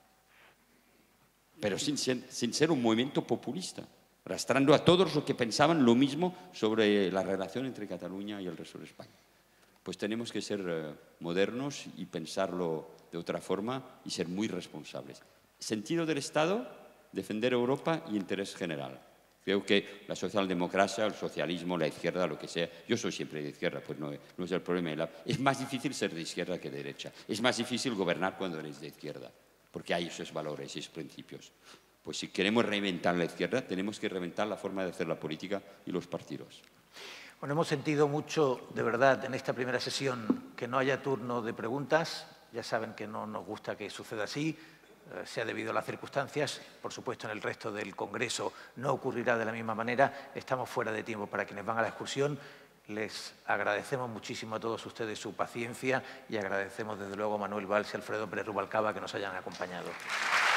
pero sin ser, sin ser un movimiento populista, arrastrando a todos los que pensaban lo mismo sobre la relación entre Cataluña y el resto de España. Pues tenemos que ser eh, modernos y pensarlo de otra forma y ser muy responsables. Sentido del Estado, defender Europa y interés general. Creo que la socialdemocracia, el socialismo, la izquierda, lo que sea, yo soy siempre de izquierda, pues no, no es el problema. Es más difícil ser de izquierda que de derecha. Es más difícil gobernar cuando eres de izquierda, porque hay esos valores y esos principios. Pues si queremos reinventar la izquierda, tenemos que reinventar la forma de hacer la política y los partidos. Bueno, hemos sentido mucho, de verdad, en esta primera sesión, que no haya turno de preguntas. Ya saben que no nos gusta que suceda así. Eh, sea debido a las circunstancias. Por supuesto, en el resto del Congreso no ocurrirá de la misma manera. Estamos fuera de tiempo para quienes van a la excursión. Les agradecemos muchísimo a todos ustedes su paciencia y agradecemos desde luego a Manuel Valls y Alfredo Pérez Rubalcaba que nos hayan acompañado.